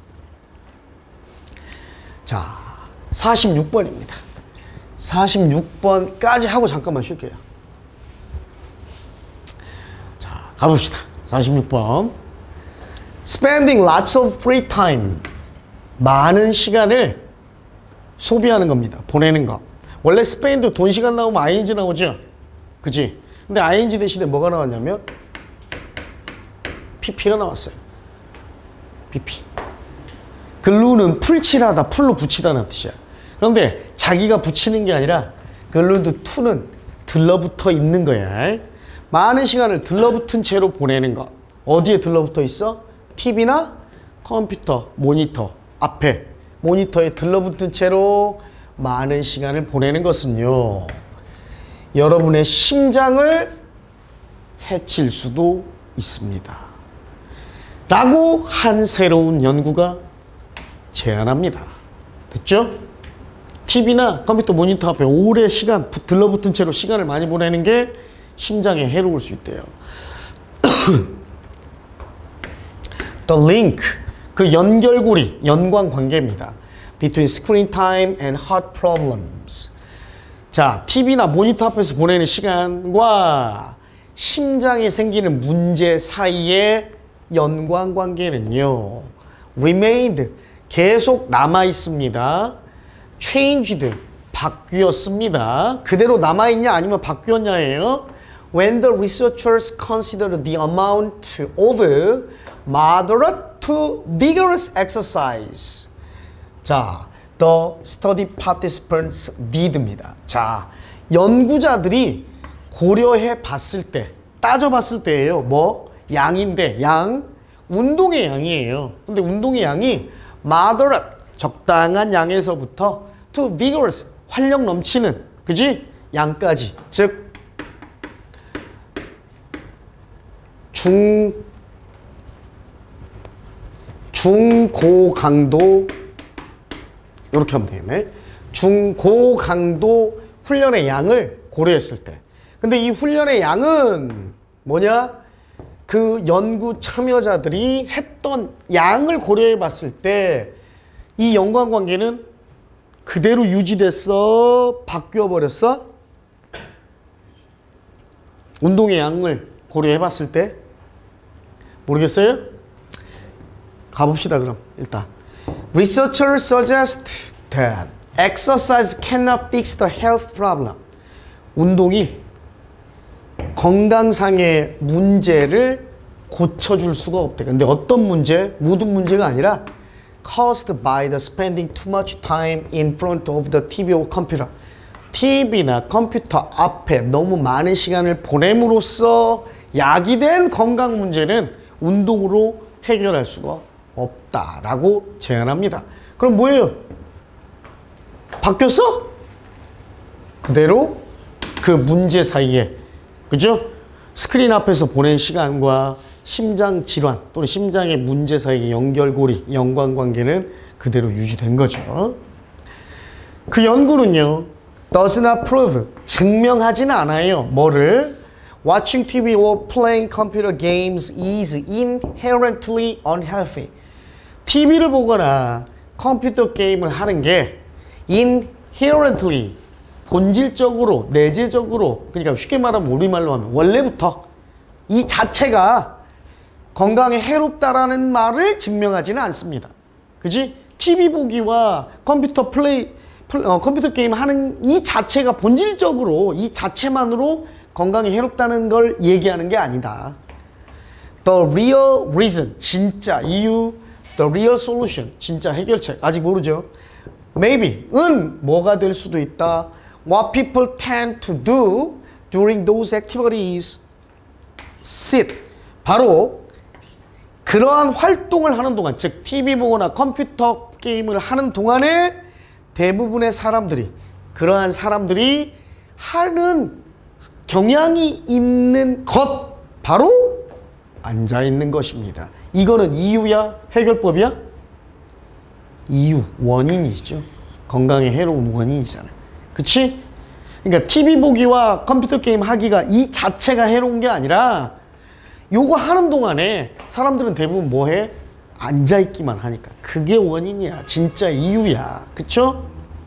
자, 사십육 번입니다. 사십육 번까지 하고 잠깐만 쉴게요. 자, 가봅시다. 사십육 번. spending lots of free time. 많은 시간을 소비하는 겁니다. 보내는 거. 원래 spend 돈 시간 나오면 ing 나오죠? 그지? 근데 ing 대신에 뭐가 나왔냐면 pp가 나왔어요. pp. 글루는 풀칠하다, 풀로 붙이다는 뜻이야. 그런데 자기가 붙이는 게 아니라 글루드 to는 들러붙어 있는 거야. 많은 시간을 들러붙은 채로 보내는 것. 어디에 들러붙어 있어? 티비나 컴퓨터, 모니터 앞에 모니터에 들러붙은 채로 많은 시간을 보내는 것은요, 여러분의 심장을 해칠 수도 있습니다. 라고 한 새로운 연구가 제안합니다. 됐죠? 티비나 컴퓨터 모니터 앞에 오래 시간 들러붙은 채로 시간을 많이 보내는 게 심장에 해로울 수 있대요. The link, 그 연결고리, 연관관계입니다. Between screen time and heart problems. 자, 티비나 모니터 앞에서 보내는 시간과 심장에 생기는 문제 사이의 연관관계는요, remained, 계속 남아있습니다. changed, 바뀌었습니다. 그대로 남아있냐 아니면 바뀌었냐예요. When the researchers considered the amount of moderate to vigorous exercise. 자, the study participants did입니다. 자, 연구자들이 고려해 봤을 때, 따져 봤을 때예요. 뭐? 양인데, 양, 운동의 양이에요. 근데 운동의 양이 moderate, 적당한 양에서부터 to vigorous, 활력 넘치는, 그지? 양까지. 즉, 중, 중고강도, 이렇게 하면 되겠네. 중고강도 훈련의 양을 고려했을 때. 근데 이 훈련의 양은 뭐냐? 그 연구 참여자들이 했던 양을 고려해 봤을 때 이 연관관계는 그대로 유지됐어? 바뀌어 버렸어? 운동의 양을 고려해 봤을 때? 모르겠어요? 가봅시다 그럼 일단. Researchers suggest that exercise cannot fix the health problem. 운동이 건강상의 문제를 고쳐줄 수가 없대. 근데 어떤 문제? 모든 문제가 아니라 caused by the spending too much time in front of the 티비 or computer. 티비나 컴퓨터 앞에 너무 많은 시간을 보냄으로써 야기된 건강 문제는 운동으로 해결할 수가 없다라고 제안합니다. 그럼 뭐예요? 바뀌었어? 그대로 그 문제 사이에, 그죠? 스크린 앞에서 보낸 시간과 심장 질환 또는 심장의 문제 사이의 연결고리, 연관관계는 그대로 유지된 거죠. 그 연구는요, does not prove, 증명하지는 않아요. 뭐를? Watching 티비 or playing computer games is inherently unhealthy. 티비를 보거나 컴퓨터 게임을 하는 게 inherently, 본질적으로, 내재적으로, 그러니까 쉽게 말하면 우리말로 하면 원래부터 이 자체가 건강에 해롭다라는 말을 증명하지는 않습니다. 그지? 티비 보기와 컴퓨터 플레이, 어, 컴퓨터 게임 하는 이 자체가 본질적으로 이 자체만으로 건강에 해롭다는 걸 얘기하는 게 아니다. The real reason, 진짜 이유, the real solution, 진짜 해결책, 아직 모르죠. Maybe, 은 뭐가 될 수도 있다. What people tend to do during those activities. sit, 바로 그러한 활동을 하는 동안, 즉 티비 보거나 컴퓨터 게임을 하는 동안에 대부분의 사람들이, 그러한 사람들이 하는 경향이 있는 것, 바로 앉아있는 것입니다. 이거는 이유야? 해결법이야? 이유, 원인이죠. 건강에 해로운 원인이잖아요. 그치? 그러니까 티비 보기와 컴퓨터 게임 하기가 이 자체가 해로운 게 아니라 요거 하는 동안에 사람들은 대부분 뭐해? 앉아있기만 하니까. 그게 원인이야. 진짜 이유야. 그쵸?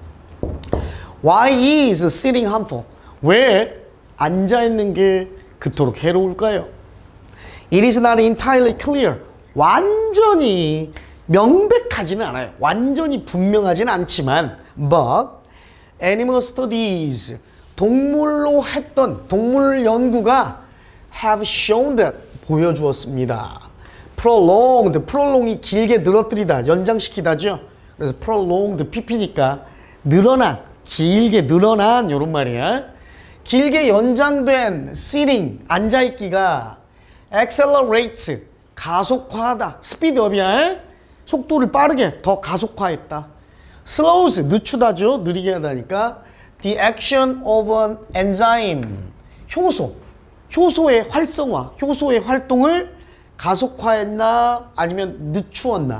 Why is sitting harmful? 왜 앉아있는 게 그토록 해로울까요? It is not entirely clear 완전히 명백하지는 않아요. 완전히 분명하지는 않지만 but animal studies 동물로 했던 동물 연구가 have shown that 보여주었습니다. prolonged prolong이 길게 늘어뜨리다 연장시키다죠. 그래서 prolonged pp니까 늘어난 길게 늘어난 요런 말이야. 길게 연장된 sitting 앉아있기가 accelerates 가속화하다 스피드업이야. 속도를 빠르게 더 가속화했다. slows 늦추다죠. 느리게 하다니까 the action of an enzyme 효소 효소의 활성화 효소의 활동을 가속화했나 아니면 늦추었나.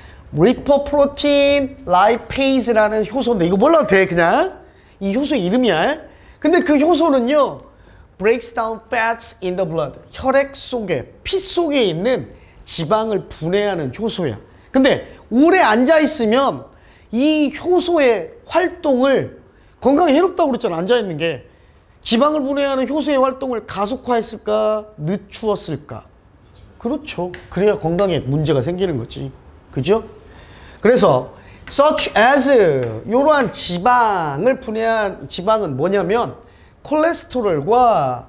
리포프로틴 라이페이즈라는 효소인데 이거 몰라도 돼. 그냥 이 효소의 이름이야. 근데 그 효소는요 breaks down fats in the blood 혈액 속에 피 속에 있는 지방을 분해하는 효소야. 근데 오래 앉아있으면 이 효소의 활동을 건강에 해롭다고 그랬잖아. 앉아있는 게 지방을 분해하는 효소의 활동을 가속화했을까 늦추었을까. 그렇죠. 그래야 건강에 문제가 생기는 거지. 그죠? 그래서 such as 이러한 지방을 분해한 지방은 뭐냐면 콜레스테롤과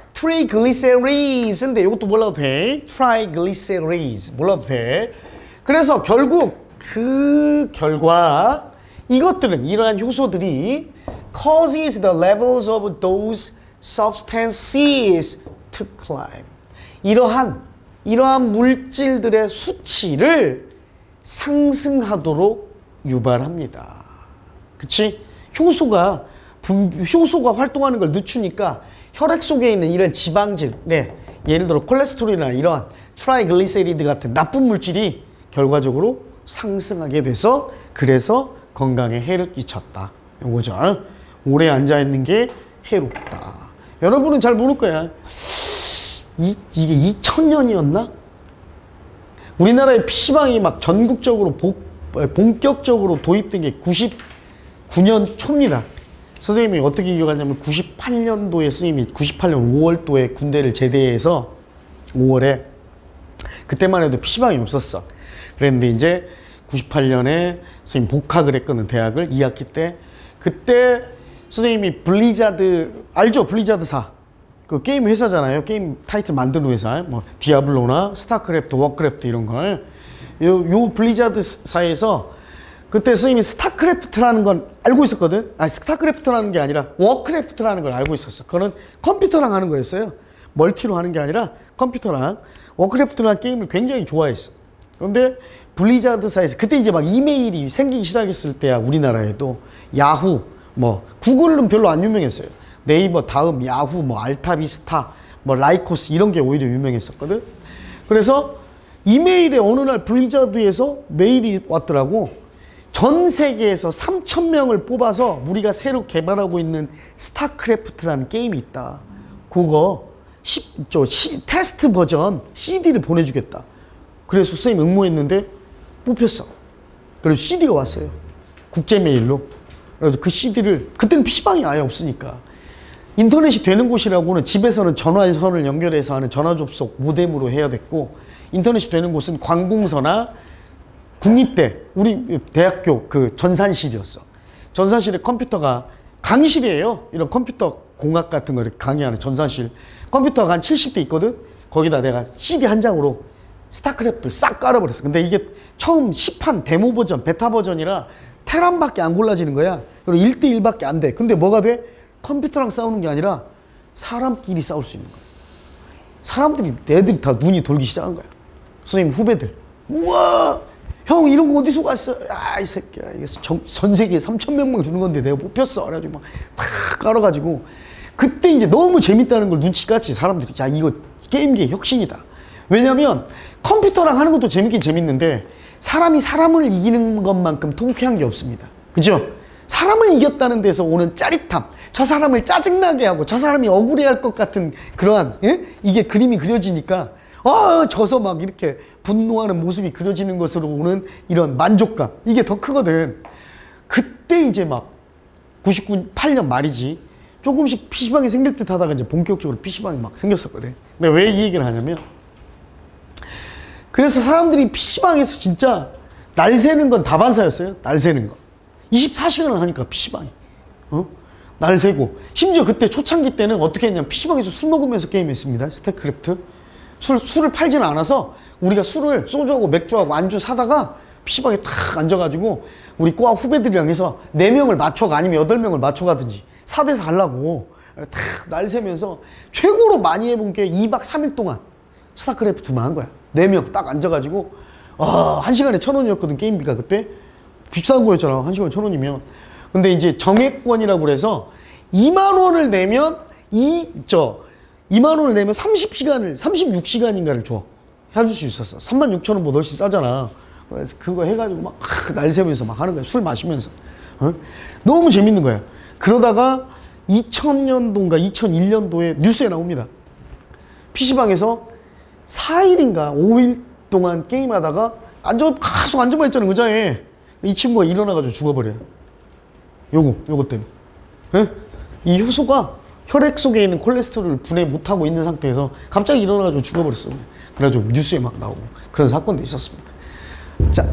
트라이글리세리드인데 이것도 몰라도 돼. 트라이글리세리드 몰라도 돼. 그래서 결국 그 결과 이것들은 이러한 효소들이 causes the levels of those substances to climb. 이러한 이러한 물질들의 수치를 상승하도록 유발합니다. 그치? 효소가 분, 효소가 활동하는 걸 늦추니까 혈액 속에 있는 이런 지방질, 네, 예를 들어 콜레스테롤이나 이러한 트라이글리세리드 같은 나쁜 물질이 결과적으로 상승하게 돼서 그래서 건강에 해를 끼쳤다. 요거죠. 오래 앉아있는 게 해롭다. 여러분은 잘 모를 거야. 이, 이게 이천 년이었나? 우리나라의 피시방이 막 전국적으로 복, 본격적으로 도입된 게 구십구 년 초입니다. 선생님이 어떻게 기억하냐면 구십팔 년도에 선생님이 구십팔 년 오월도에 군대를 제대해서 오월에 그때만 해도 피시방이 없었어. 그랬는데 이제 구십팔 년에 선생님 복학을 했거든. 대학을 이 학기 때. 그때 선생님이 블리자드 알죠? 블리자드사 그 게임 회사잖아요. 게임 타이틀 만드는 회사. 뭐 디아블로나 스타크래프트, 워크래프트 이런 거. 요, 요 블리자드사에서 그때 선생님이 스타크래프트라는 건 알고 있었거든. 아니 스타크래프트라는 게 아니라 워크래프트라는 걸 알고 있었어. 그거는 컴퓨터랑 하는 거였어요. 멀티로 하는 게 아니라 컴퓨터랑. 워크래프트라는 게임을 굉장히 좋아했어. 그런데 블리자드사에서 그때 이제 막 이메일이 생기기 시작했을 때야. 우리나라에도 야후, 뭐 구글은 별로 안 유명했어요. 네이버 다음 야후, 뭐 알타비스타, 뭐 라이코스 이런 게 오히려 유명했었거든. 그래서 이메일에 어느 날 블리자드에서 메일이 왔더라고. 전 세계에서 삼천 명을 뽑아서 우리가 새로 개발하고 있는 스타크래프트라는 게임이 있다. 그거 시, 저 시, 테스트 버전 씨디를 보내주겠다. 그래서 선생님 응모했는데 뽑혔어. 그래서 씨디가 왔어요. 국제 메일로. 그래서 그 씨디를 그때는 피시방이 아예 없으니까 인터넷이 되는 곳이라고는 집에서는 전화선을 연결해서 하는 전화 접속 모뎀으로 해야 됐고 인터넷이 되는 곳은 관공서나 국립대 우리 대학교 그 전산실이었어. 전산실에 컴퓨터가 강의실이에요. 이런 컴퓨터 공학 같은 거를 강의하는 전산실 컴퓨터가 한 칠십 대 있거든. 거기다 내가 씨디 한 장으로 스타크래프트를 싹 깔아버렸어. 근데 이게 처음 시판 데모 버전 베타 버전이라 테란밖에 안 골라지는 거야. 그리고 일 대 일밖에 안 돼. 근데 뭐가 돼? 컴퓨터랑 싸우는 게 아니라 사람끼리 싸울 수 있는 거야. 사람들이 애들이 다 눈이 돌기 시작한 거야. 선생님 후배들 우와 형 이런 거 어디서 갔어? 아 이 새끼야 이게 전, 전 세계에 삼천 명만 주는 건데 내가 뽑혔어. 그래가지고 막 탁 깔아가지고 그때 이제 너무 재밌다는 걸 눈치깠지. 사람들이 야 이거 게임계의 혁신이다. 왜냐면 컴퓨터랑 하는 것도 재밌긴 재밌는데 사람이 사람을 이기는 것만큼 통쾌한 게 없습니다. 그죠? 사람을 이겼다는 데서 오는 짜릿함, 저 사람을 짜증나게 하고 저 사람이 억울해할 것 같은 그러한 예? 이게 그림이 그려지니까 아 져서 막 이렇게 분노하는 모습이 그려지는 것으로 오는 이런 만족감 이게 더 크거든. 그때 이제 막 구십구, 팔 년 말이지 조금씩 피시방이 생길 듯 하다가 이제 본격적으로 피시방이 막 생겼었거든. 근데 왜 이 얘기를 하냐면 그래서 사람들이 피시방에서 진짜 날 새는 건 다반사였어요. 날 새는 거. 이십사 시간을 하니까 피시방이. 어? 날 새고. 심지어 그때 초창기 때는 어떻게 했냐면 피시방에서 술 먹으면서 게임했습니다. 스태크래프트. 술, 술을 팔지는 않아서 우리가 술을 소주하고 맥주하고 안주 사다가 피시방에 탁 앉아가지고 우리 과 후배들이랑 해서 네 명을 맞춰가 아니면 여덟 명을 맞춰가든지 사 대서 하려고 탁 날 새면서 최고로 많이 해본 게 이 박 삼 일 동안 스타크래프트만 한 거야. 네 명 딱 앉아가지고 아, 한 시간에 천 원이었거든 게임비가 그때. 비싼 거였잖아. 한 시간에 천 원이면. 근데 이제 정액권이라고 그래서 이만 원을 내면 이, 저, 이만 원을 내면 삼십 시간을, 삼십육 시간인가를 줘. 해줄 수 있었어. 삼만 육천 원보다 훨씬 싸잖아. 그래서 그거 해가지고 막, 아, 날 새면서 막 하는 거야. 술 마시면서. 어? 너무 재밌는 거야. 그러다가 이천 년도인가 이천일 년도에 뉴스에 나옵니다. 피시방에서 사 일인가 오 일 동안 게임하다가 앉아, 계속 앉아만 있잖아, 의자에. 이 친구가 일어나가지고 죽어버려요. 요거, 요거 때문에. 에? 이 효소가 혈액 속에 있는 콜레스테롤을 분해 못하고 있는 상태에서 갑자기 일어나가지고 죽어버렸어. 그래가지고 뉴스에 막 나오고 그런 사건도 있었습니다. 자,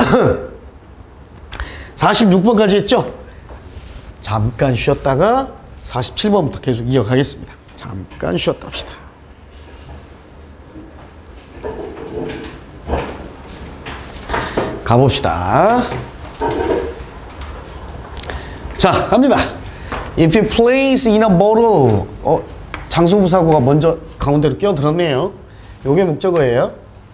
사십육 번까지 했죠? 잠깐 쉬었다가 사십칠 번부터 계속 이어가겠습니다. 잠깐 쉬었다 합시다. 가봅시다. 자, 갑니다. If you place in a bottle. 어, 장수부사구가 먼저 가운데로 끼어들었네요. 요게 목적어예요.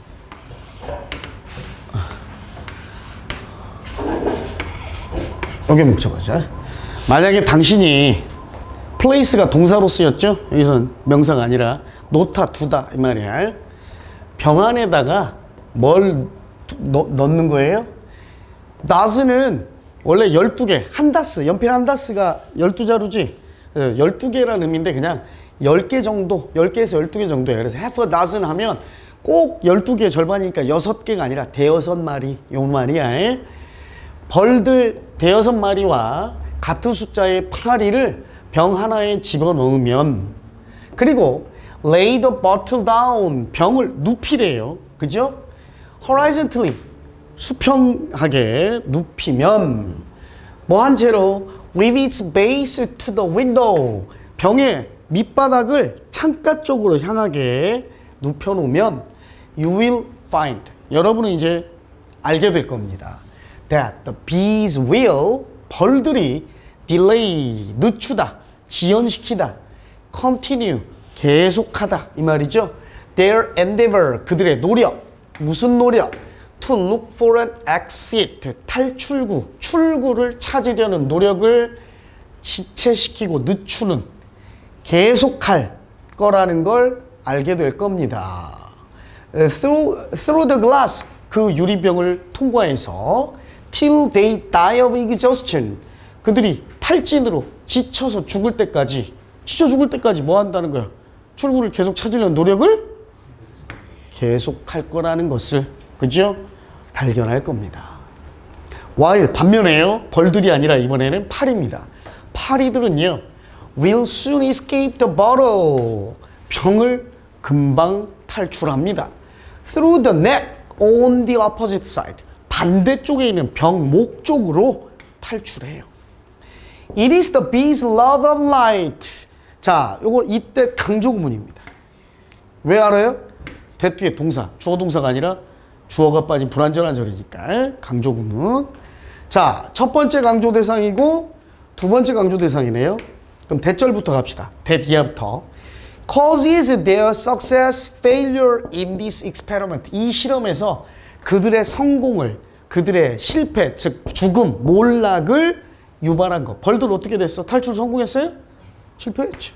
요게 목적어죠. 만약에 당신이 place가 동사로 쓰였죠? 여기서는 명사가 아니라 놓다, 두다 이 말이야. 병 안에다가 뭘 넣, 넣는 거예요? does는 원래 열두 개, 한 다스, 연필 한 다스가 열두 자루지? 열두 개라는 의미인데 그냥 열 개 정도, 열 개에서 열두 개 정도예요. 그래서 half a dozen 하면 꼭 열두 개 절반이니까 여섯 개가 아니라 대여섯 마리, 요 말이야. 벌들 대여섯 마리와 같은 숫자의 파리를 병 하나에 집어넣으면, 그리고 lay the bottle down, 병을 눕히래요. 그죠? horizontally, 수평하게 눕히면 뭐 한 채로 with its base to the window, 병의 밑바닥을 창가 쪽으로 향하게 눕혀놓으면 you will find, 여러분은 이제 알게 될 겁니다. that the bees will, 벌들이 delay, 늦추다, 지연시키다, continue, 계속하다 이 말이죠. their endeavor, 그들의 노력, 무슨 노력? to look for an exit, 탈출구, 출구를 찾으려는 노력을 지체시키고 늦추는, 계속할 거라는 걸 알게 될 겁니다. Through, through the glass, 그 유리병을 통과해서 till they die of exhaustion, 그들이 탈진으로 지쳐서 죽을 때까지, 지쳐 죽을 때까지 뭐 한다는 거야? 출구를 계속 찾으려는 노력을 계속할 거라는 것을, 그죠? 발견할 겁니다. while, 반면에요, 벌들이 아니라 이번에는 파리입니다. 파리들은요, will soon escape the bottle, 병을 금방 탈출합니다. through the neck on the opposite side, 반대쪽에 있는 병 목 쪽으로 탈출해요. It is the bee's love of light. 자, 요거 이때 강조구문입니다. 왜 알아요? 대 뒤에 동사, 주어 동사가 아니라 주어가 빠진 불완전한 절이니까 강조구문. 자, 첫 번째 강조 대상이고 두 번째 강조 대상이네요. 그럼 대절부터 갑시다. 대 이하부터. Causes their success, failure in this experiment. 이 실험에서 그들의 성공을, 그들의 실패, 즉 죽음, 몰락을 유발한 거. 벌들 어떻게 됐어? 탈출 성공했어요? 실패했죠.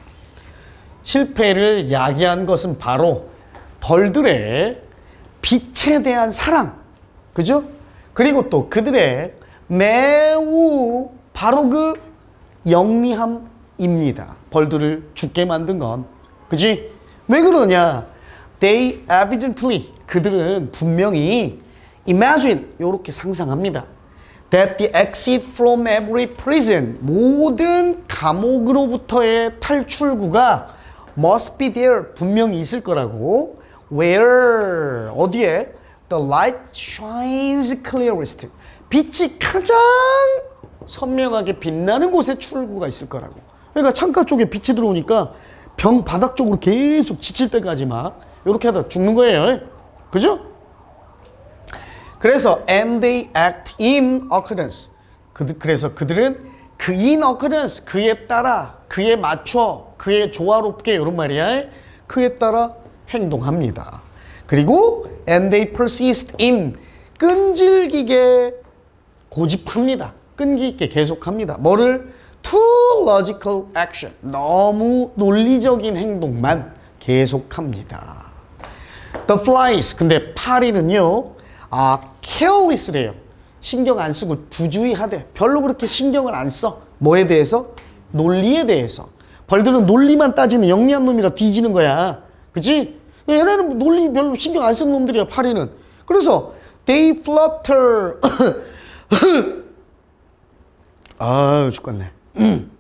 실패를 야기한 것은 바로 벌들의 빛에 대한 사랑, 그죠? 그리고 또 그들의 매우 바로 그 영리함입니다. 벌들을 죽게 만든 건, 그지? 왜 그러냐? They evidently, 그들은 분명히 imagine, 요렇게 상상합니다. That the exit from every prison, 모든 감옥으로부터의 탈출구가 must be there, 분명히 있을 거라고. Where, 어디에? The light shines clearest. 빛이 가장 선명하게 빛나는 곳에 출구가 있을 거라고. 그러니까 창가 쪽에 빛이 들어오니까 병 바닥 쪽으로 계속 지칠 때까지 막 이렇게 하다 죽는 거예요. 그죠? 그래서 and they act in accordance. 그래서 그들은 그 in accordance, 그에 따라, 그에 맞춰, 그에 조화롭게 이런 말이야. 그에 따라 행동합니다. 그리고 and they persist in, 끈질기게 고집합니다. 끈기 있게 계속합니다. 뭐를? to logical action, 너무 논리적인 행동만 계속합니다. The flies, 근데 파리는요, 아, careless래요. 신경 안 쓰고 부주의하대. 별로 그렇게 신경을 안 써. 뭐에 대해서? 논리에 대해서. 벌들은 논리만 따지는 영리한 놈이라 뒤지는 거야. 그치? 얘네는 논리 별로 신경 안 쓰는 놈들이야, 파리는. 그래서 they flutter. 아유, 죽겠네. 음.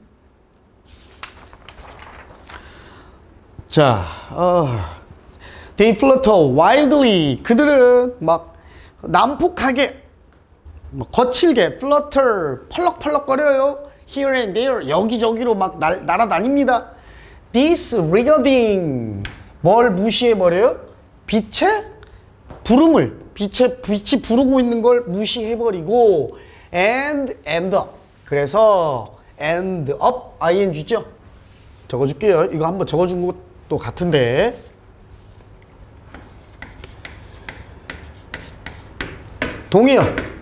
자, 어. they flutter wildly. 그들은 막 난폭하게, 뭐 거칠게, flutter, 펄럭펄럭거려요. here and there, 여기저기로 막 날, 날아다닙니다. disregarding, 뭘 무시해버려요? 빛의 부름을, 빛의, 빛이 부르고 있는 걸 무시해버리고 and end up, 그래서 end up, ing죠? 적어줄게요. 이거 한번 적어준 것도 같은데 동의어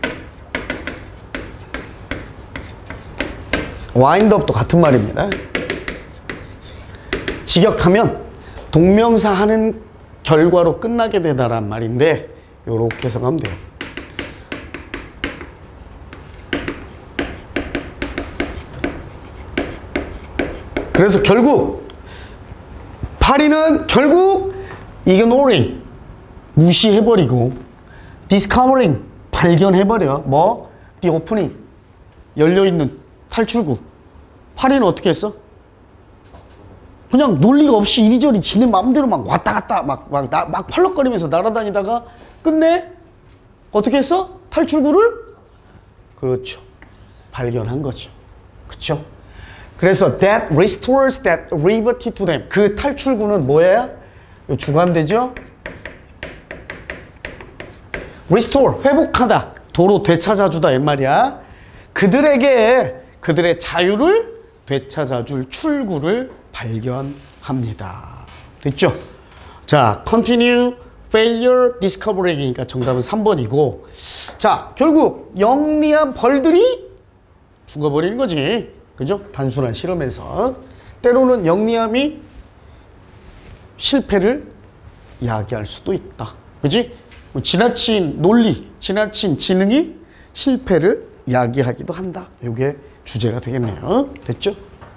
wind up도 같은 말입니다. 직역하면 동명사 하는 결과로 끝나게 되다란 말인데 요렇게 해석하면 돼요. 그래서 결국 파리는 결국 ignoring, 무시해버리고 discovering, 발견해버려. 뭐? the opening, 열려있는 탈출구. 파리는 어떻게 했어? 그냥 논리가 없이 이리저리 지네 마음대로 막 왔다 갔다 막, 막, 나, 막 펄럭거리면서 날아다니다가 끝내 어떻게 했어? 탈출구를? 그렇죠. 발견한 거죠. 그쵸? 그래서 that restores that liberty to them. 그 탈출구는 뭐야? 주관되죠? restore, 회복하다. 도로 되찾아주다 이 말이야. 그들에게 그들의 자유를 되찾아줄 출구를 발견합니다. 됐죠? 자, continue, failure, discovery니까 정답은 삼 번이고, 자, 결국 영리한 벌들이 죽어버리는 거지. 그죠? 단순한 실험에서. 때로는 영리함이 실패를 야기할 수도 있다. 그지? 뭐 지나친 논리, 지나친 지능이 실패를 야기하기도 한다. 이게 주제가 되겠네요. 됐죠?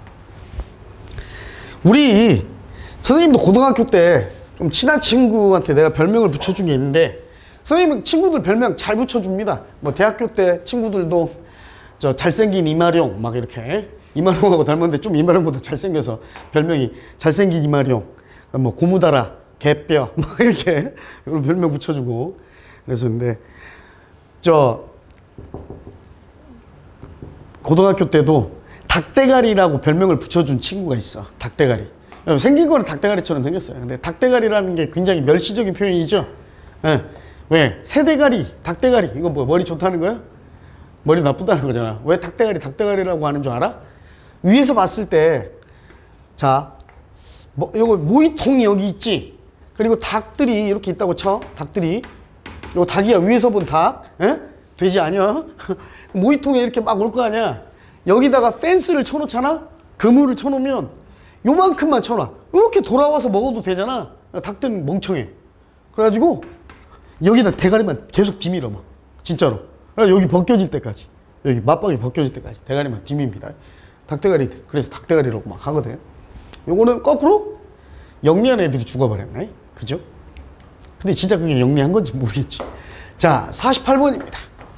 우리 선생님도 고등학교 때 좀 친한 친구한테 내가 별명을 붙여준 게 있는데, 선생님은 친구들 별명 잘 붙여줍니다. 뭐 대학교 때 친구들도 저 잘생긴 이마룡 막 이렇게, 이마룡하고 닮았는데 좀 이마룡보다 잘생겨서 별명이 잘생긴 이마룡, 뭐 고무다라, 개뼈 막 이렇게 이런 별명 붙여주고 그래서. 근데 저 고등학교 때도 닭대가리라고 별명을 붙여준 친구가 있어. 닭대가리. 생긴 거는 닭대가리처럼 생겼어요. 근데 닭대가리라는 게 굉장히 멸시적인 표현이죠. 네. 왜? 새대가리, 닭대가리. 이거 뭐 머리 좋다는 거야? 머리 나쁘다는 거잖아. 왜 닭대가리, 닭대가리라고 하는 줄 알아? 위에서 봤을 때, 자, 뭐, 요거 모이통이 여기 있지? 그리고 닭들이 이렇게 있다고 쳐. 닭들이. 요거 닭이야. 위에서 본 닭. 에? 돼지 아니야? 모이통에 이렇게 막 올 거 아니야? 여기다가 펜스를 쳐놓잖아? 그물을 쳐놓으면 요만큼만 쳐놔. 이렇게 돌아와서 먹어도 되잖아. 닭들은 멍청해. 그래가지고 여기다 대가리만 계속 뒤밀어 막. 진짜로. 여기 벗겨질 때까지. 여기 맞박이 벗겨질 때까지 대가리만 뒤밉니다. 닭대가리들. 그래서 닭대가리라고 막 하거든. 요거는 거꾸로 영리한 애들이 죽어버렸네. 그죠? 근데 진짜 그게 영리한 건지 모르겠지. 자, 사십팔 번입니다.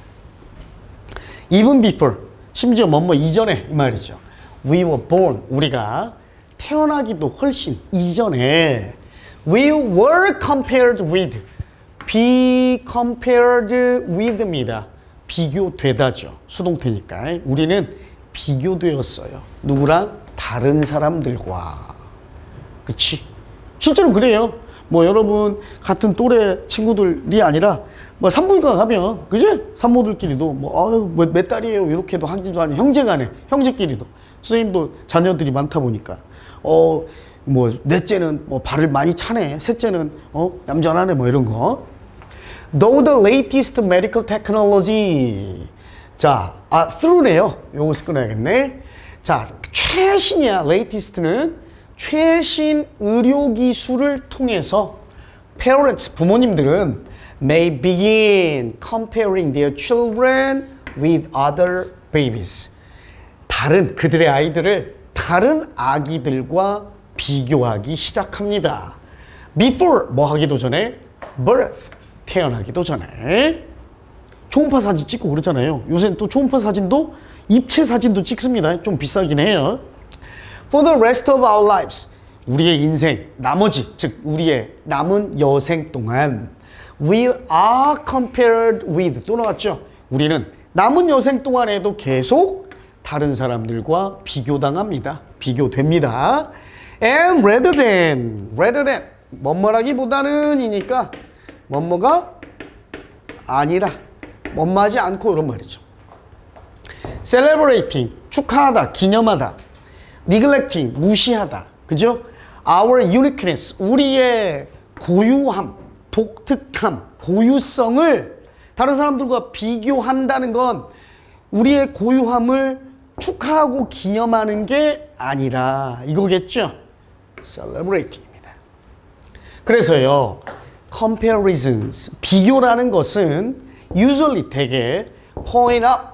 even before, 심지어 뭐뭐 이전에 이 말이죠. We were born, 우리가 태어나기도 훨씬 이전에 we were compared with, be compared with입니다. 비교되다죠. 수동태니까. 우리는 비교되었어요. 누구랑? 다른 사람들과. 그치? 실제로 그래요. 뭐 여러분 같은 또래 친구들이 아니라 뭐 산부인과 가면 그지? 산모들끼리도 뭐 아유 뭐 몇 달이에요 이렇게도 하기도 하니 형제간에 형제끼리도 선생님도 자녀들이 많다 보니까 어 뭐 넷째는 뭐 발을 많이 차네 셋째는 어 얌전하네 뭐 이런 거. Though the latest medical technology 자 아 through네요. 요거 끊어야겠네. 자 최신이야. latest는 최신 의료기술을 통해서 parents, 부모님들은 may begin comparing their children with other babies. 다른, 그들의 아이들을 다른 아기들과 비교하기 시작합니다. before, 뭐 하기도 전에? birth, 태어나기도 전에. 초음파 사진 찍고 그러잖아요. 요새는 또 초음파 사진도 입체 사진도 찍습니다. 좀 비싸긴 해요. For the rest of our lives, 우리의 인생, 나머지, 즉 우리의 남은 여생 동안 we are compared with, 또 나왔죠? 우리는 남은 여생 동안에도 계속 다른 사람들과 비교당합니다. 비교됩니다. And rather than, rather than, 뭐뭐라기보다는 이니까 뭐뭐가 아니라, 뭐뭐하지 않고 이런 말이죠. Celebrating, 축하하다, 기념하다. Neglecting, 무시하다. 그죠? Our uniqueness, 우리의 고유함, 독특함, 고유성을 다른 사람들과 비교한다는 건 우리의 고유함을 축하하고 기념하는 게 아니라 이거겠죠? Celebrating입니다. 그래서요, comparisons, 비교라는 것은 usually 대개 point up,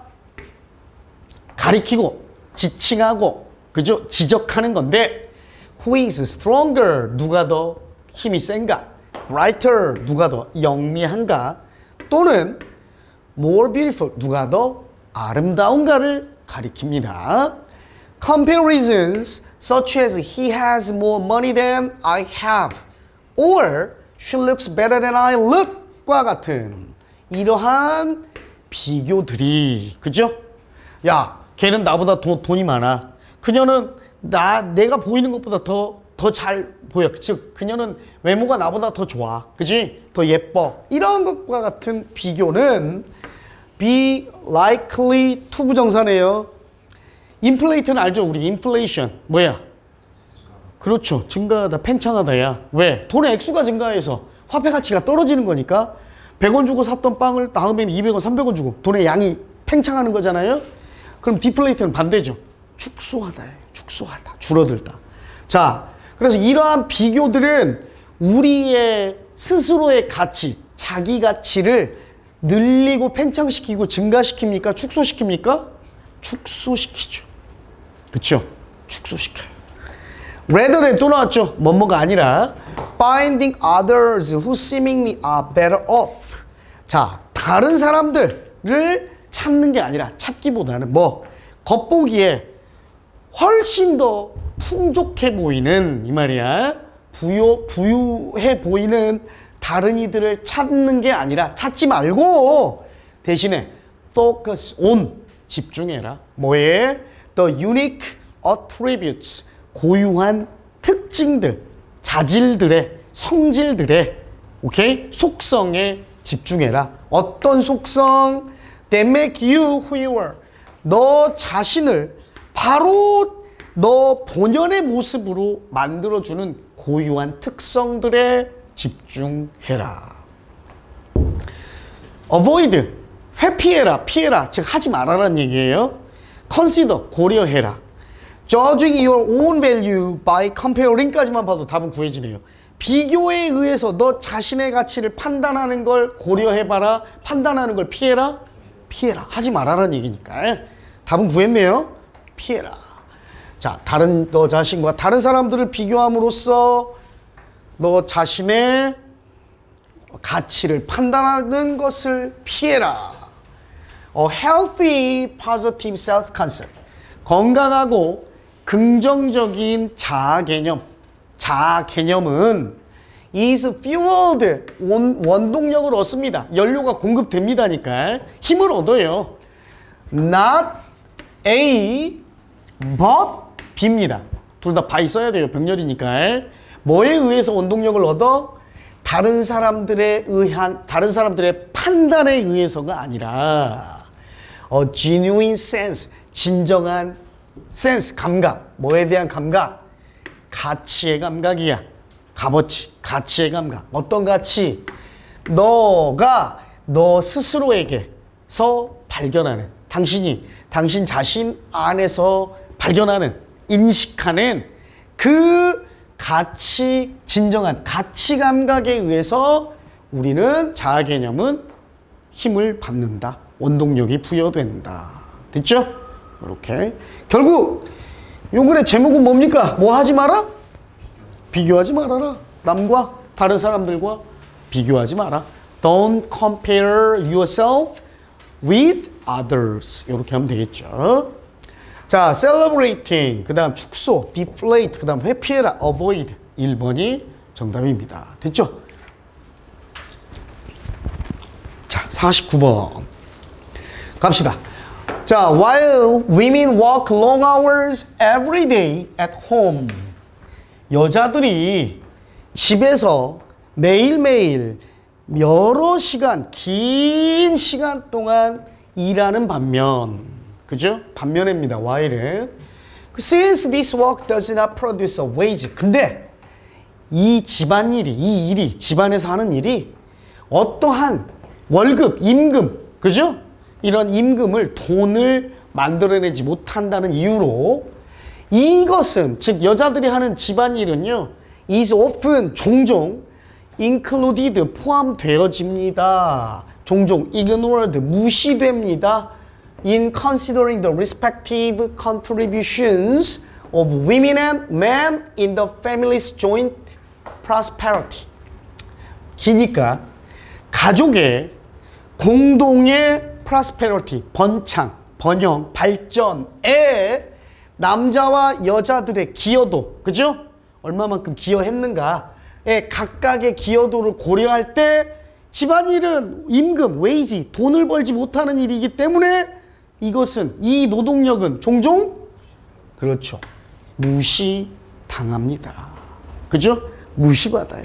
가리키고, 지칭하고, 그죠? 지적하는 건데 who is stronger, 누가 더 힘이 센가? brighter, 누가 더 영리한가? 또는 more beautiful, 누가 더 아름다운가를 가리킵니다. Comparisons such as he has more money than I have or she looks better than I look과 같은 이러한 비교들이, 그죠? 야, 걔는 나보다 도, 돈이 많아. 그녀는 나 내가 보이는 것보다 더 더 잘 보여. 즉 그녀는 외모가 나보다 더 좋아. 그지? 더 예뻐. 이런 것과 같은 비교는 be likely to 부정사네요. inflate는 알죠? 우리 inflation 뭐야? 그렇죠. 증가하다, 팽창하다야. 왜? 돈의 액수가 증가해서 화폐 가치가 떨어지는 거니까 백 원 주고 샀던 빵을 다음에는 이백 원, 삼백 원 주고 돈의 양이 팽창하는 거잖아요. 그럼 deflate는 반대죠. 축소하다, 축소하다, 줄어들다. 자, 그래서 이러한 비교들은 우리의 스스로의 가치, 자기 가치를 늘리고 팽창시키고 증가시킵니까? 축소시킵니까? 축소시키죠. 그렇죠? 축소시켜요. rather than 또 나왔죠. 뭐뭐가 아니라 finding others who seemingly are better off. 자, 다른 사람들을 찾는 게 아니라 찾기보다는 뭐 겉보기에 훨씬 더 풍족해 보이는 이 말이야. 부유, 부유해 보이는 다른 이들을 찾는 게 아니라 찾지 말고 대신에 focus on, 집중해라. 뭐에? The unique attributes, 고유한 특징들, 자질들의, 성질들의, 오케이? 속성에 집중해라. 어떤 속성? That make you who you are. 너 자신을 바로 너 본연의 모습으로 만들어주는 고유한 특성들에 집중해라. Avoid, 회피해라, 피해라, 즉 하지 말아라는 얘기예요. Consider, 고려해라. Judging your own value by comparing까지만 봐도 답은 구해지네요. 비교에 의해서 너 자신의 가치를 판단하는 걸 고려해봐라. 판단하는 걸 피해라. 피해라. 하지 말아라는 얘기니까. 답은 구했네요. 피해라. 자, 다른 너 자신과 다른 사람들을 비교함으로써 너 자신의 가치를 판단하는 것을 피해라. A healthy, positive self-concept. 건강하고 긍정적인 자아 개념. 자아 개념은 is fueled. 원, 원동력을 얻습니다. 연료가 공급됩니다니까. 힘을 얻어요. Not A, but B입니다. 둘 다 by 써야 돼요. 병렬이니까. 뭐에 의해서 원동력을 얻어? 다른 사람들에 의한, 다른 사람들의 판단에 의해서가 아니라 어, genuine sense, 진정한 sense, 감각. 뭐에 대한 감각? 가치의 감각이야. 값어치, 가치의 감각. 어떤 가치? 너가 너 스스로에게서 발견하는, 당신이 당신 자신 안에서 발견하는, 인식하는 그 가치, 진정한 가치 감각에 의해서 우리는 자아 개념은 힘을 받는다. 원동력이 부여된다. 됐죠? 이렇게. 결국 요 글의 제목은 뭡니까? 뭐 하지 마라? 비교하지 말아라. 남과 다른 사람들과 비교하지 마라. Don't compare yourself with others. 이렇게 하면 되겠죠. 자, celebrating, 그 다음 축소, deflate, 그 다음 회피해라, avoid. 일 번이 정답입니다. 됐죠? 자, 사십구 번. 갑시다. 자, while women work long hours every day at home. 여자들이 집에서 매일매일 여러 시간, 긴 시간 동안 일하는 반면, 그죠? 반면입니다. while은. Since this work does not produce a wage. 근데 이 집안일이, 이 일이, 집안에서 하는 일이 어떠한 월급, 임금, 그죠? 이런 임금을, 돈을 만들어내지 못한다는 이유로 이것은, 즉 여자들이 하는 집안일은요, is often, 종종 included, 포함되어집니다. 종종 ignored, 무시됩니다. in considering the respective contributions of women and men in the family's joint prosperity. 기니까 가족의 공동의 prosperity, 번창, 번영, 발전에 남자와 여자들의 기여도, 그죠? 얼마만큼 기여했는가에 각각의 기여도를 고려할 때 집안일은 임금, 웨이지, 돈을 벌지 못하는 일이기 때문에 이것은, 이 노동력은 종종, 그렇죠, 무시당합니다. 그죠? 무시받아요.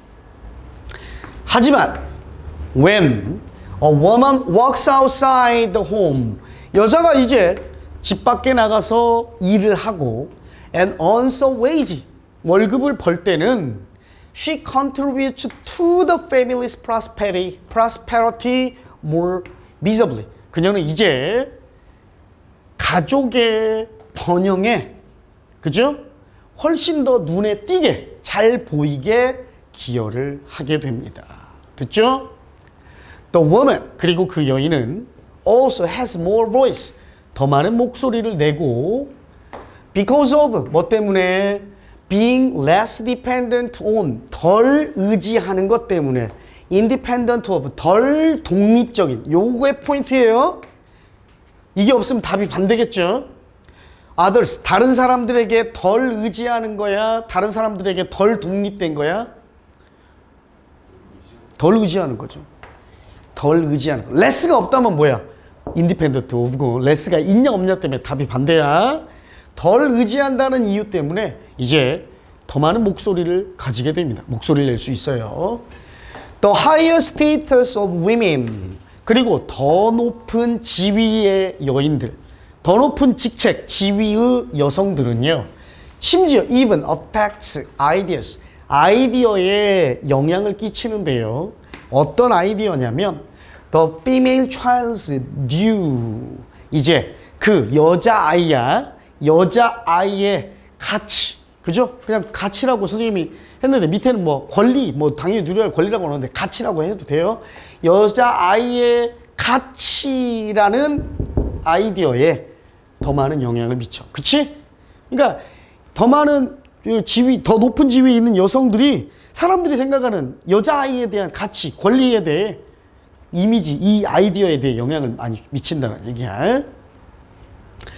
하지만 when a woman walks outside the home, 여자가 이제 집 밖에 나가서 일을 하고 and earns a wage, 월급을 벌 때는 she contributes to the family's prosperity, prosperity more visibly. 그녀는 이제 가족의 번영에, 그죠? 훨씬 더 눈에 띄게, 잘 보이게 기여를 하게 됩니다. 됐죠? The woman, 그리고 그 여인은 also has more voice, 더 많은 목소리를 내고 because of, 뭐 때문에? being less dependent on, 덜 의지하는 것 때문에 independent of, 덜 독립적인, 요거의 포인트예요. 이게 없으면 답이 반대겠죠. others, 다른 사람들에게 덜 의지하는 거야? 다른 사람들에게 덜 독립된 거야? 덜 의지하는 거죠. 덜 의지하는 거. less가 없다면 뭐야? independent of고, less가 있냐 없냐 때문에 답이 반대야. 덜 의지한다는 이유 때문에 이제 더 많은 목소리를 가지게 됩니다. 목소리를 낼 수 있어요. The higher status of women, 그리고 더 높은 지위의 여인들, 더 높은 직책, 지위의 여성들은요, 심지어 even affects ideas, 아이디어에 영향을 끼치는데요. 어떤 아이디어냐면 the female child's due, 이제 그 여자아이야, 여자아이의 가치, 그죠? 그냥 가치라고 선생님이 했는데 밑에는 뭐 권리, 뭐 당연히 누려야 할 권리라고 하는데 가치라고 해도 돼요. 여자아이의 가치라는 아이디어에 더 많은 영향을 미쳐. 그치? 그러니까 더 많은 지위, 더 높은 지위에 있는 여성들이 사람들이 생각하는 여자아이에 대한 가치, 권리에 대해 이미지, 이 아이디어에 대해 영향을 많이 미친다는 얘기야.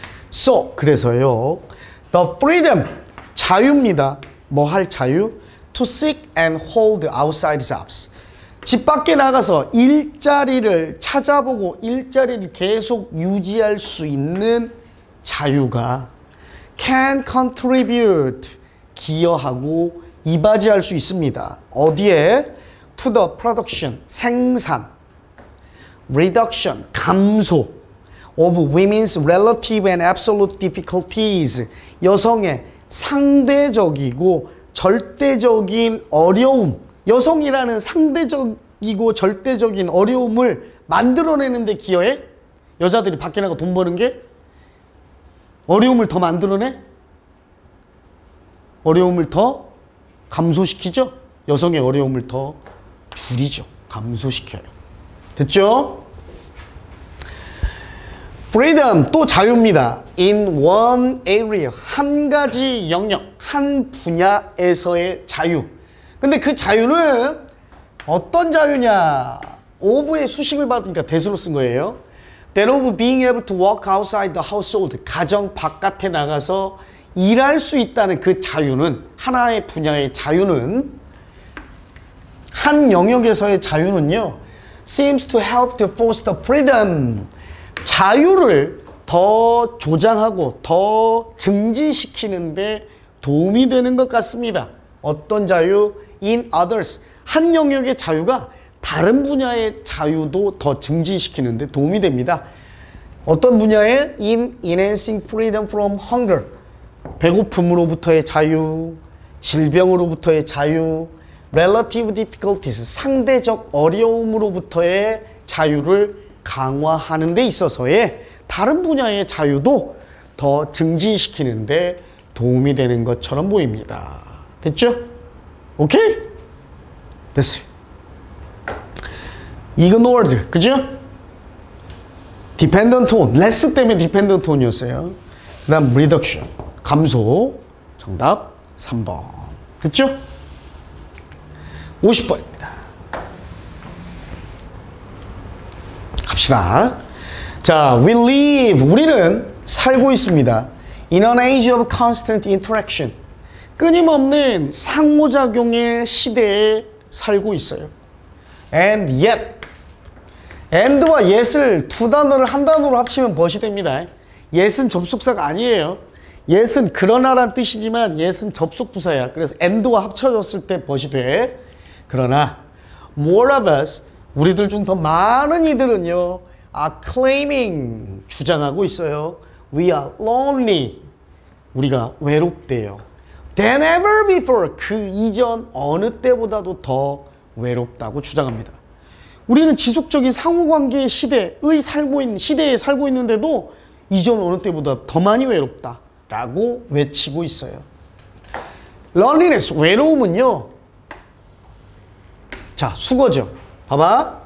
So, 그래서요, the freedom, 자유입니다. 뭐 할 자유? to seek and hold outside jobs. 집 밖에 나가서 일자리를 찾아보고 일자리를 계속 유지할 수 있는 자유가 can contribute, 기여하고 이바지할 수 있습니다. 어디에? to the production, 생산, reduction, 감소 of women's relative and absolute difficulties, 여성의 상대적이고 절대적인 어려움, 여성이라는 상대적이고 절대적인 어려움을 만들어내는 데 기여해? 여자들이 밖에 나가 돈 버는 게 어려움을 더 만들어내? 어려움을 더 감소시키죠? 여성의 어려움을 더 줄이죠. 감소시켜요. 됐죠? freedom, 또 자유입니다. in one area, 한 가지 영역, 한 분야에서의 자유. 근데 그 자유는 어떤 자유냐? of의 수식을 받으니까 대수로 쓴 거예요. that of being able to walk outside the household, 가정 바깥에 나가서 일할 수 있다는 그 자유는, 하나의 분야의 자유는, 한 영역에서의 자유는요, seems to help to foster freedom, 자유를 더 조장하고 더 증진시키는데 도움이 되는 것 같습니다. 어떤 자유? in others, 한 영역의 자유가 다른 분야의 자유도 더 증진시키는데 도움이 됩니다. 어떤 분야에? in enhancing freedom from hunger, 배고픔으로부터의 자유, 질병으로부터의 자유, relative difficulties, 상대적 어려움으로부터의 자유를 강화하는 데 있어서의 다른 분야의 자유도 더 증진시키는 데 도움이 되는 것처럼 보입니다. 됐죠? 오케이? 됐어요. ignored, 그죠? dependent on, less 때문에 dependent on이었어요. 그 다음 reduction, 감소. 정답 삼 번. 됐죠? 오십 번입니다. 갑시다. 자, we live, 우리는 살고 있습니다. in an age of constant interaction, 끊임없는 상호작용의 시대에 살고 있어요. and yet, and와 yet을 두 단어를 한 단어로 합치면 벗이 됩니다. yet은 접속사가 아니에요. yet은 그러나란 뜻이지만 yet은 접속부사야. 그래서 and와 합쳐졌을 때 벗이 돼. 그러나 more of us, 우리들 중 더 많은 이들은요, are claiming, 주장하고 있어요. we are lonely, 우리가 외롭대요. than ever before, 그 이전 어느 때보다도 더 외롭다고 주장합니다. 우리는 지속적인 상호관계의 시대의 살고 있는 시대에 살고 있는데도 이전 어느 때보다 더 많이 외롭다라고 외치고 있어요. loneliness, 외로움은요, 자, 수거죠. 봐봐.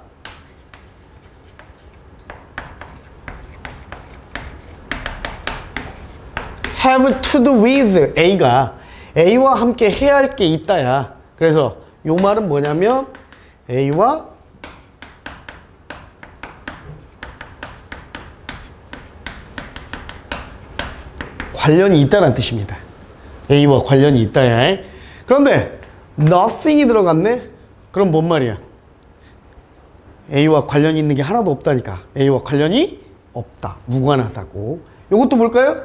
have to do with, A가 A와 함께 해야 할 게 있다야. 그래서 요 말은 뭐냐면 A와 관련이 있다는 뜻입니다. A와 관련이 있다야. 그런데 nothing이 들어갔네? 그럼 뭔 말이야? A와 관련이 있는 게 하나도 없다니까. A와 관련이 없다. 무관하다고. 이것도 뭘까요?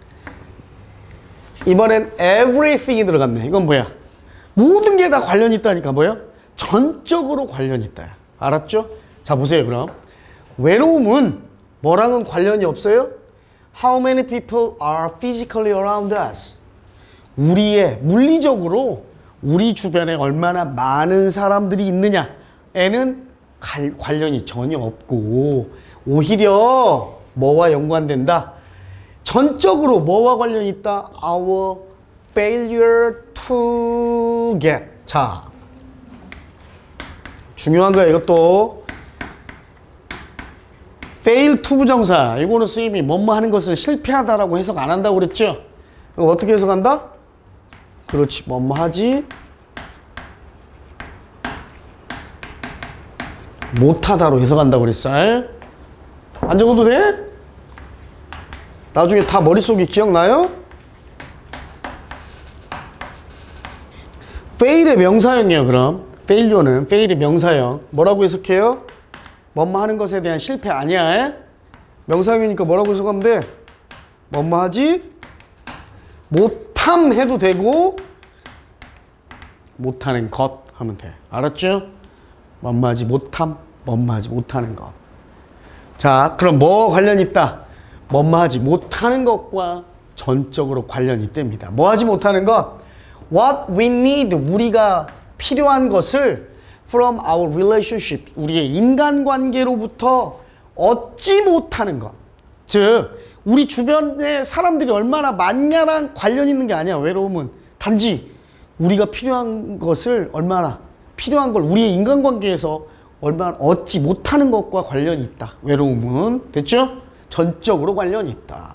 이번엔 everything이 들어갔네. 이건 뭐야? 모든 게 다 관련이 있다니까. 뭐야? 전적으로 관련이 있다. 알았죠? 자, 보세요. 그럼 외로움은 뭐랑은 관련이 없어요? How many people are physically around us? 우리의 물리적으로 우리 주변에 얼마나 많은 사람들이 있느냐에는 갈, 관련이 전혀 없고, 오히려 뭐와 연관된다? 전적으로 뭐와 관련이 있다? Our failure to get. 자, 중요한 거야 이것도. fail to 부정사, 이거는 쓰임이 뭐뭐 하는 것을 실패하다라고 해석 안 한다고 그랬죠? 이거 어떻게 해석한다? 그렇지, 뭐뭐 하지 못하다로 해석한다고 그랬어. 안 적어도 돼? 나중에 다 머릿속에 기억나요? fail의 명사형이에요. 그럼 failure는 fail의 명사형. 뭐라고 해석해요? 뭐뭐 하는 것에 대한 실패 아니야. 명사형이니까 뭐라고 해석하면 돼? 뭐뭐 하지 못함 해도 되고 못하는 것 하면 돼. 알았죠? 뭐뭐 하지 못함, 뭐뭐 하지 못하는 것. 자, 그럼 뭐 관련이 있다? 뭐뭐 하지 못하는 것과 전적으로 관련이 있답니다. 뭐 하지 못하는 것? What we need, 우리가 필요한 것을 from our relationship, 우리의 인간관계로부터 얻지 못하는 것. 즉, 우리 주변에 사람들이 얼마나 많냐랑 관련 있는 게 아니야. 외로움은 단지 우리가 필요한 것을 얼마나 필요한 걸 우리의 인간관계에서 얼마나 얻지 못하는 것과 관련이 있다. 외로움은. 됐죠? 전적으로 관련이 있다.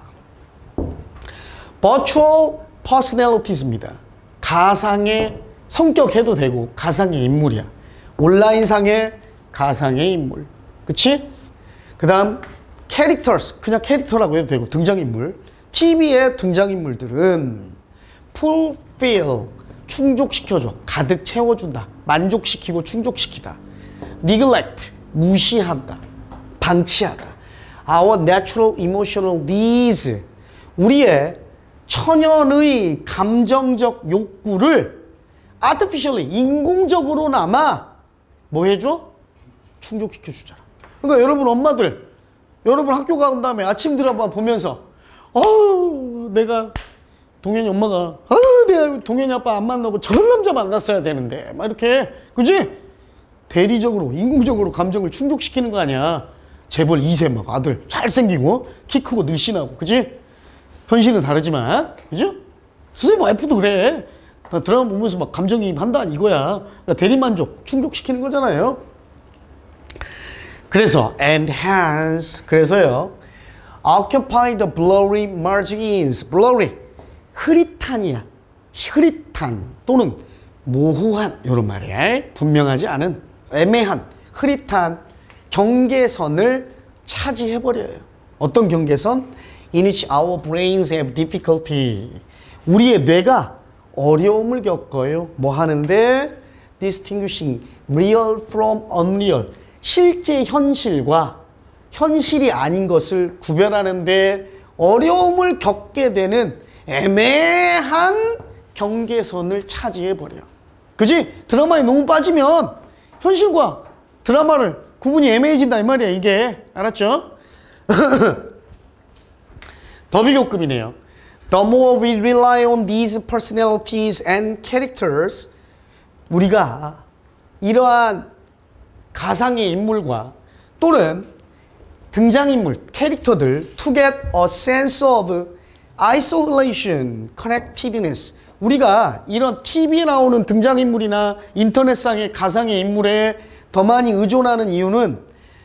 Virtual personalities입니다. 가상의 성격 해도 되고 가상의 인물이야. 온라인상의 가상의 인물. 그치? 그 다음 characters, 그냥 캐릭터라고 해도 되고 등장인물. 티비의 등장인물들은 fulfill, 충족시켜줘. 가득 채워준다. 만족시키고 충족시키다. neglect, 무시한다. 방치하다. our natural emotional needs, 우리의 천연의 감정적 욕구를 artificially, 인공적으로나마 뭐 해줘? 충족시켜 주잖아. 그러니까 여러분 엄마들, 여러분 학교 간 다음에 아침 드라마 보면서 어우 내가 동현이 엄마가 아우 내가 동현이 아빠 안 만나고 저런 남자 만났어야 되는데 막 이렇게 그지? 대리적으로 인공적으로 감정을 충족시키는 거 아니야. 재벌 이 세 막 아들 잘생기고 키 크고 늘씬하고 그지? 현실은 다르지만 그죠? 선생님 와이프도 그래. 다 드라마 보면서 막 감정이입한다 이거야. 그러니까 대리만족 충족시키는 거잖아요. 그래서 enhance, 그래서요 occupy the blurry margins, blurry 흐릿한이야. 흐릿한 또는 모호한 이런 말이야. 분명하지 않은 애매한 흐릿한 경계선을 차지해버려요. 어떤 경계선? In which our brains have difficulty, 우리의 뇌가 어려움을 겪어요. 뭐 하는데? distinguishing real from unreal, 실제 현실과 현실이 아닌 것을 구별하는데 어려움을 겪게 되는 애매한 경계선을 차지해버려요. 그지? 드라마에 너무 빠지면 현실과 드라마를 구분이 애매해진다 이 말이야 이게. 알았죠? 더 비교급이네요. The more we rely on these personalities and characters, 우리가 이러한 가상의 인물과 또는 등장인물, 캐릭터들 to get a sense of isolation, connectiveness, 우리가 이런 티비에 나오는 등장인물이나 인터넷상의 가상의 인물에 더 많이 의존하는 이유는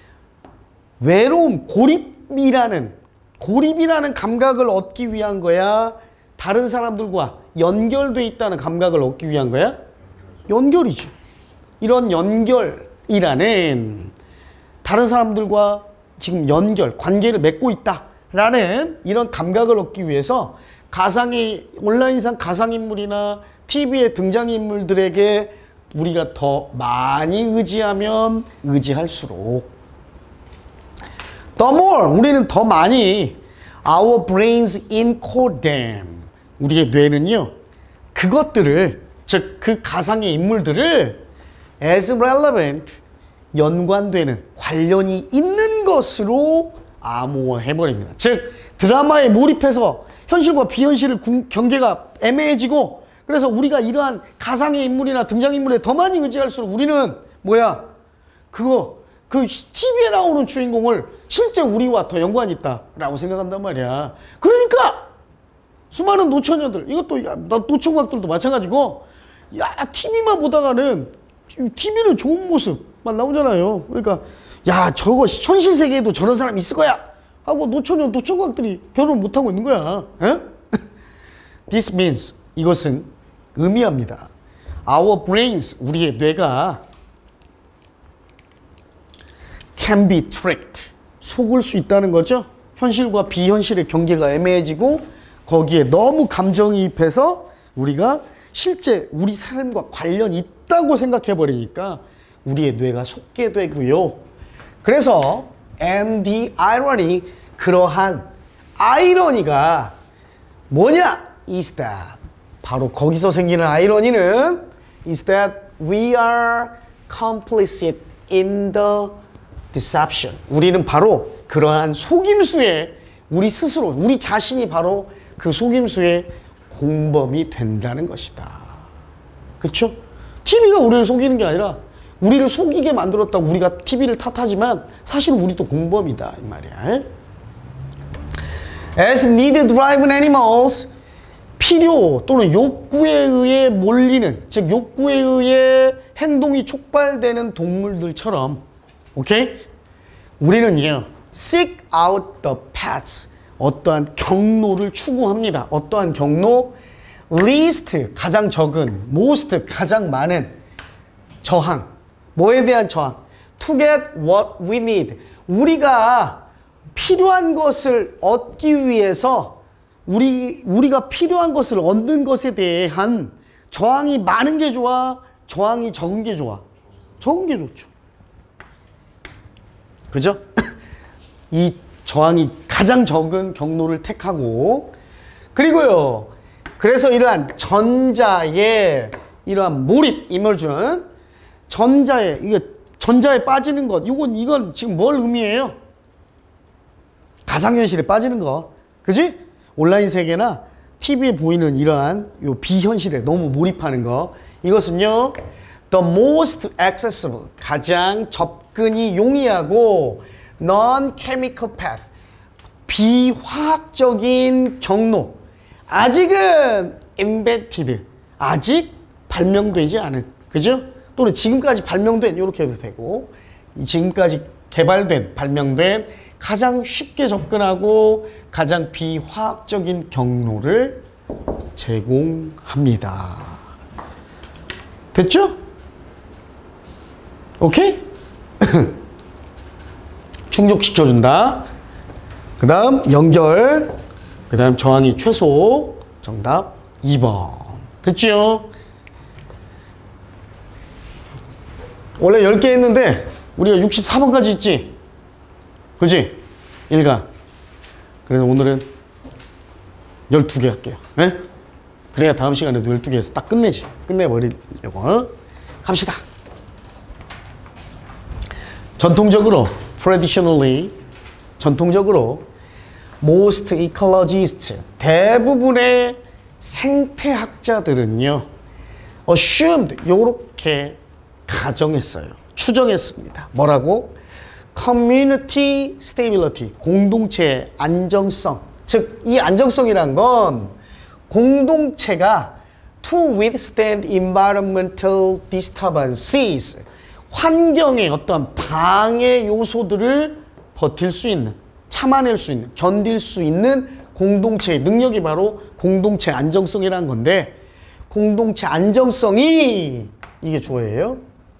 외로움, 고립이라는 고립이라는 감각을 얻기 위한 거야? 다른 사람들과 연결돼 있다는 감각을 얻기 위한 거야? 연결이지. 이런 연결이라는 다른 사람들과 지금 연결, 관계를 맺고 있다라는 이런 감각을 얻기 위해서 가상의 온라인상 가상인물이나 티비의 등장인물들에게 우리가 더 많이 의지하면 의지할수록 The more, 우리는 더 많이 our brains encode them, 우리의 뇌는요 그것들을, 즉 그 가상의 인물들을 as relevant, 연관되는, 관련이 있는 것으로 암호화해버립니다. 즉 드라마에 몰입해서 현실과 비현실의 경계가 애매해지고, 그래서 우리가 이러한 가상의 인물이나 등장인물에 더 많이 의지할수록 우리는 뭐야, 그거 그 티비에 나오는 주인공을 실제 우리와 더 연관이 있다라고 생각한단 말이야. 그러니까 수많은 노처녀들, 이것도 야, 노총각들도 마찬가지고, 야 티비만 보다가는 티비는 좋은 모습만 나오잖아요. 그러니까 야 저거 현실 세계에도 저런 사람 있을 거야 하고 노처녀 노총각들이 결혼 못 하고 있는 거야. 에? This means, 이것은 의미합니다. Our brains, 우리의 뇌가 can be tricked, 속을 수 있다는 거죠. 현실과 비현실의 경계가 애매해지고 거기에 너무 감정이입해서 우리가 실제 우리 삶과 관련이 있다고 생각해 버리니까 우리의 뇌가 속게 되고요. 그래서 and the irony, 그러한 아이러니가 뭐냐? is that, 바로 거기서 생기는 아이러니는 is that we are complicit in the deception. 우리는 바로 그러한 속임수에, 우리 스스로, 우리 자신이 바로 그 속임수의 공범이 된다는 것이다. 그렇죠? 티비가 우리를 속이는 게 아니라 우리를 속이게 만들었다고 우리가 티비를 탓하지만 사실은 우리도 공범이다 이 말이야. As need-driven animals, 필요 또는 욕구에 의해 몰리는, 즉 욕구에 의해 행동이 촉발되는 동물들처럼, 오케이? 우리는요, seek out the paths, 어떠한 경로를 추구합니다. 어떠한 경로? least, 가장 적은, most, 가장 많은 저항. 뭐에 대한 저항? to get what we need. 우리가 필요한 것을 얻기 위해서 우리, 우리가 필요한 것을 얻는 것에 대한 저항이 많은 게 좋아? 저항이 적은 게 좋아? 적은 게 좋죠. 그죠? 이 저항이 가장 적은 경로를 택하고, 그리고요, 그래서 이러한 전자의 이러한 몰입, 이머전, 전자에, 이게 전자에 빠지는 것, 이건, 이건 지금 뭘 의미해요? 가상현실에 빠지는 거. 그지? 온라인 세계나 티비에 보이는 이러한 요 비현실에 너무 몰입하는 거. 이것은요, the most accessible, 가장 접근이 용이하고 non-chemical path, 비화학적인 경로. 아직은 invented, 아직 발명되지 않은, 그죠? 또는 지금까지 발명된, 이렇게 해도 되고, 지금까지 개발된, 발명된 가장 쉽게 접근하고 가장 비화학적인 경로를 제공합니다. 됐죠? 오케이? 충족시켜준다. 그 다음 연결, 그 다음 저항이 최소. 정답 이 번. 됐죠? 원래 열 개 했는데 우리가 육십사 번까지 있지? 그지? 일간. 그래서 오늘은 열두 개 할게요. 네? 그래야 다음 시간에도 열두 개 해서 딱 끝내지. 끝내버리려고. 어? 갑시다. 전통적으로, traditionally, 전통적으로 most ecologists, 대부분의 생태학자들은요, assumed, 요렇게 가정했어요. 추정했습니다. 뭐라고? community stability, 공동체의 안정성. 즉, 이 안정성이란 건 공동체가 to withstand environmental disturbances, 환경의 어떤 방해 요소들을 버틸 수 있는, 참아낼 수 있는, 견딜 수 있는 공동체의 능력이 바로 공동체 안정성이라는 건데, 공동체 안정성이, 이게 주어예요.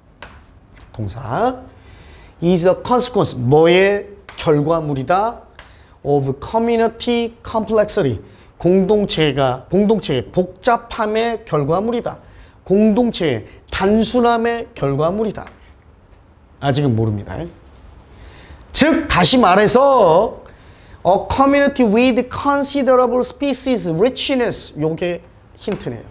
동사. is a consequence, 뭐의 결과물이다? of community complexity, 공동체가, 공동체의 복잡함의 결과물이다. 공동체의 단순함의 결과물이다. 아직은 모릅니다. 즉, 다시 말해서 a community with considerable species richness, 요게 힌트네요.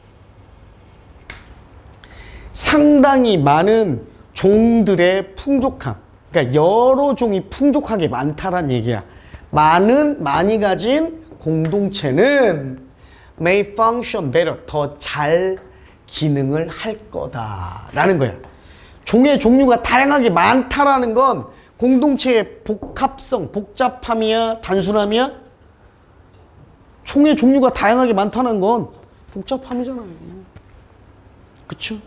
상당히 많은 종들의 풍족함, 그러니까 여러 종이 풍족하게 많다란 얘기야. 많은, 많이 가진 공동체는 may function better, 더 잘 기능을 할 거다라는 거야. 종의 종류가 다양하게 많다라는 건 공동체의 복합성, 복잡함이야, 단순함이야? 종의 종류가 다양하게 많다는 건 복잡함이잖아요. 그쵸?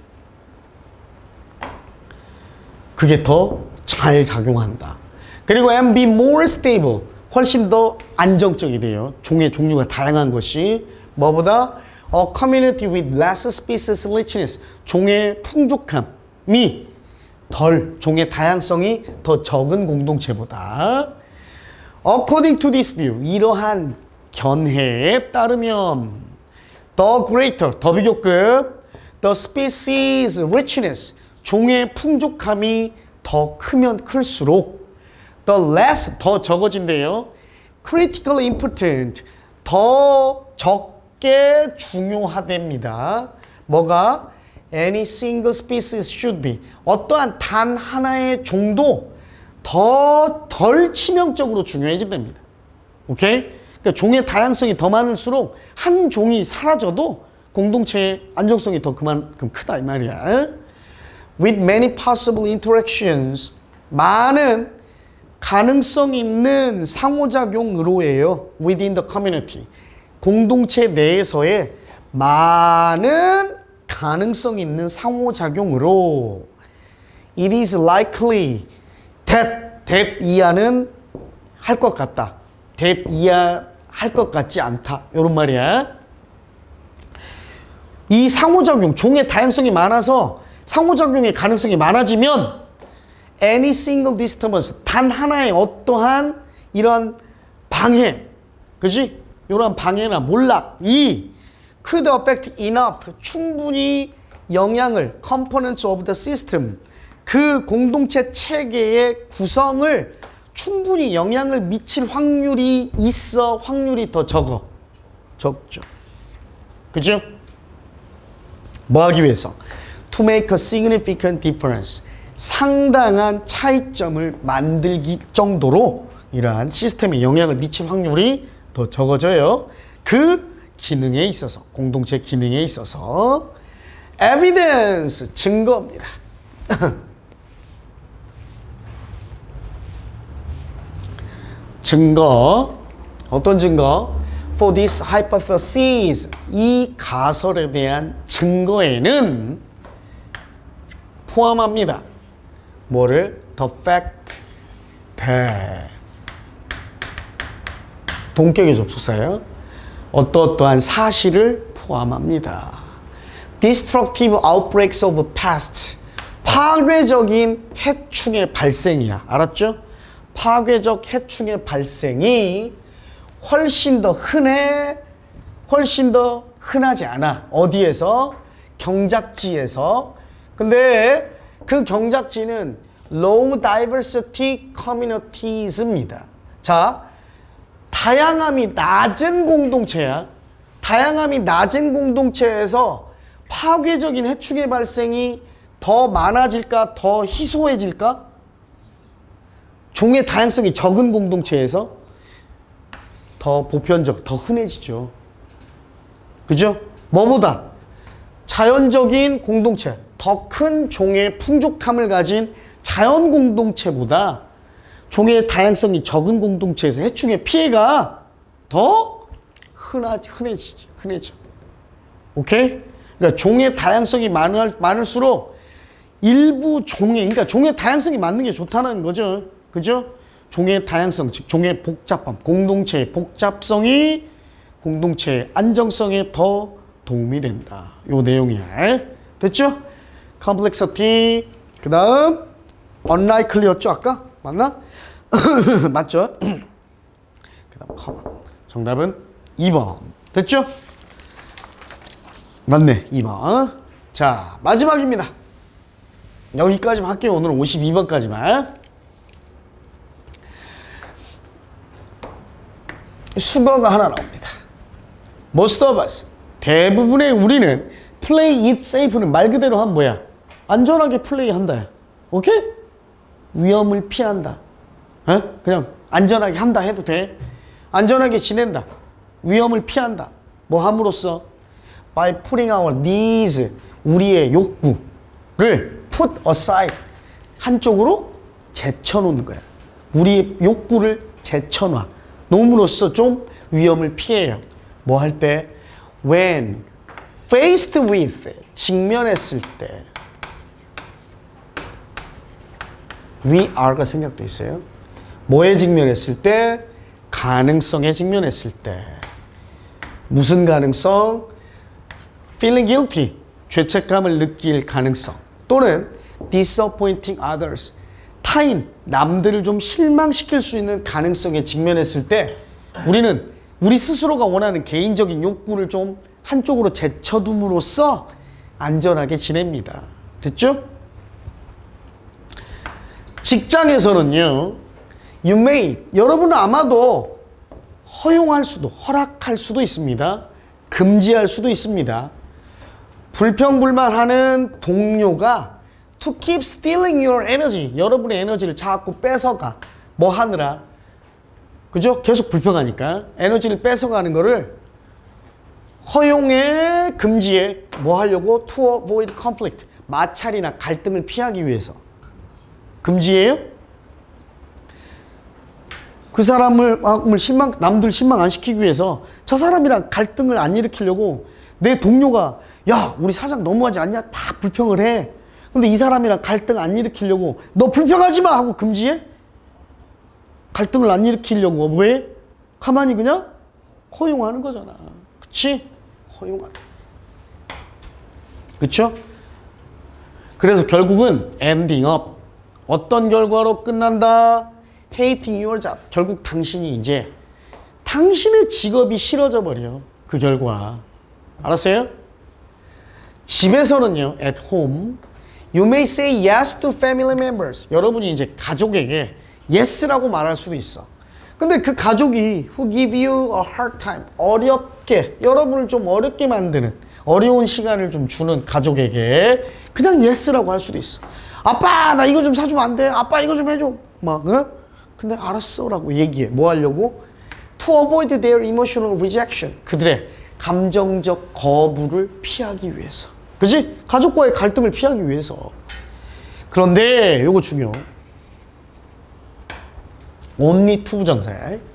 그게 더 잘 작용한다. 그리고 and be more stable, 훨씬 더 안정적이 돼요. 종의 종류가 다양한 것이. 뭐보다? A community with less species richness, 종의 풍족함이 덜, 종의 다양성이 더 적은 공동체보다. According to this view, 이러한 견해에 따르면 the greater, 더 비교급, the species richness, 종의 풍족함이 더 크면 클수록, the less, 더 적어진대요. critically important, 더 적게 중요하답니다. 뭐가? any single species should be, 어떠한 단 하나의 종도 더 덜 치명적으로 중요해진답니다. 오케이? 그러니까 종의 다양성이 더 많을수록 한 종이 사라져도 공동체의 안정성이 더 그만큼 크다 이 말이야. with many possible interactions, 많은 가능성 있는 상호작용으로예요. within the community, 공동체 내에서의 많은 가능성 있는 상호작용으로 it is likely that, that 이하는 할 것 같다, that 이하 할 것 같지 않다, 요런 말이야. 이 상호작용, 종의 다양성이 많아서 상호작용의 가능성이 많아지면 any single disturbance, 단 하나의 어떠한 이런 방해, 그지? 이러한 방해나 몰락이 could affect enough, 충분히 영향을, components of the system, 그 공동체 체계의 구성을 충분히 영향을 미칠 확률이 있어, 확률이 더 적어, 적죠. 그죠? 뭐 하기 위해서? to make a significant difference, 상당한 차이점을 만들기 정도로 이러한 시스템에 영향을 미칠 확률이 더 적어져요. 그 기능에 있어서, 공동체 기능에 있어서. evidence, 증거입니다. 증거, 어떤 증거? for this hypothesis, 이 가설에 대한 증거에는 포함합니다. 뭐를? the fact that, 동격의 접속사예요. 어떠어떠한 사실을 포함합니다. destructive outbreaks of past, 파괴적인 해충의 발생이야. 알았죠? 파괴적 해충의 발생이 훨씬 더 흔해, 훨씬 더 흔하지 않아. 어디에서? 경작지에서. 근데 그 경작지는 low diversity communities입니다. 자, 다양함이 낮은 공동체야. 다양함이 낮은 공동체에서 파괴적인 해충의 발생이 더 많아질까? 더 희소해질까? 종의 다양성이 적은 공동체에서 더 보편적, 더 흔해지죠. 그죠? 뭐보다? 자연적인 공동체, 더 큰 종의 풍족함을 가진 자연 공동체보다 종의 다양성이 적은 공동체에서 해충의 피해가 더 흔하, 흔해지지, 흔해져. 오케이? 그러니까 종의 다양성이 많을, 많을수록 일부 종의, 그러니까 종의 다양성이 많는 게 좋다는 거죠. 그죠? 종의 다양성, 즉 종의 복잡함, 공동체의 복잡성이 공동체의 안정성에 더 도움이 된다. 요 내용이야. 됐죠? complexity, 그 다음 unlikely였죠 아까? 맞나? 맞죠? 그 다음 common. 정답은 이 번. 됐죠? 맞네, 이 번. 자, 마지막입니다. 여기까지만 할게요. 오늘은 오십이 번까지만. 수거가 하나 나옵니다. Most of us, 대부분의 우리는 play it safe는 말 그대로 한 뭐야? 안전하게 플레이한다. 오케이? 위험을 피한다. 어? 그냥 안전하게 한다 해도 돼. 안전하게 지낸다. 위험을 피한다. 뭐 함으로써? By putting our needs, 우리의 욕구를 put aside, 한쪽으로 제쳐놓는 거야. 우리의 욕구를 제쳐놔 놓음으로써 좀 위험을 피해요. 뭐 할 때? When faced with, 직면했을 때. we are가 생략돼 있어요. 뭐에 직면했을 때? 가능성에 직면했을 때. 무슨 가능성? feeling guilty, 죄책감을 느낄 가능성. 또는 disappointing others, 타인, 남들을 좀 실망시킬 수 있는 가능성에 직면했을 때 우리는 우리 스스로가 원하는 개인적인 욕구를 좀 한쪽으로 제쳐둠으로써 안전하게 지냅니다. 됐죠? 직장에서는요, you may, 여러분은 아마도 허용할 수도, 허락할 수도 있습니다. 금지할 수도 있습니다. 불평불만하는 동료가 to keep stealing your energy, 여러분의 에너지를 자꾸 뺏어가. 뭐 하느라? 그죠? 계속 불평하니까. 에너지를 뺏어가는 거를 허용에, 금지에 뭐 하려고? To avoid conflict, 마찰이나 갈등을 피하기 위해서. 금지예요? 그 사람을 실망, 남들 실망 안 시키기 위해서 저 사람이랑 갈등을 안 일으키려고 내 동료가 야, 우리 사장 너무하지 않냐? 막 불평을 해. 근데 이 사람이랑 갈등 안 일으키려고 너 불평하지 마! 하고 금지해? 갈등을 안 일으키려고. 왜? 가만히 그냥 허용하는 거잖아. 그치? 허용하다. 그쵸? 그래서 결국은 ending up. 어떤 결과로 끝난다? Hating your job. 결국 당신이 이제 당신의 직업이 싫어져 버려. 그 결과. 알았어요? 집에서는요, at home, you may say yes to family members. 여러분이 이제 가족에게 yes라고 말할 수도 있어. 근데 그 가족이 who give you a hard time, 어렵게, 여러분을 좀 어렵게 만드는, 어려운 시간을 좀 주는 가족에게 그냥 yes라고 할 수도 있어. 아빠, 나 이거 좀 사주면 안 돼? 아빠, 이거 좀 해줘. 막, 응? 근데 알았어 라고 얘기해. 뭐 하려고? To avoid their emotional rejection. 그들의 감정적 거부를 피하기 위해서. 그치? 가족과의 갈등을 피하기 위해서. 그런데 요거 중요. only to 부정사.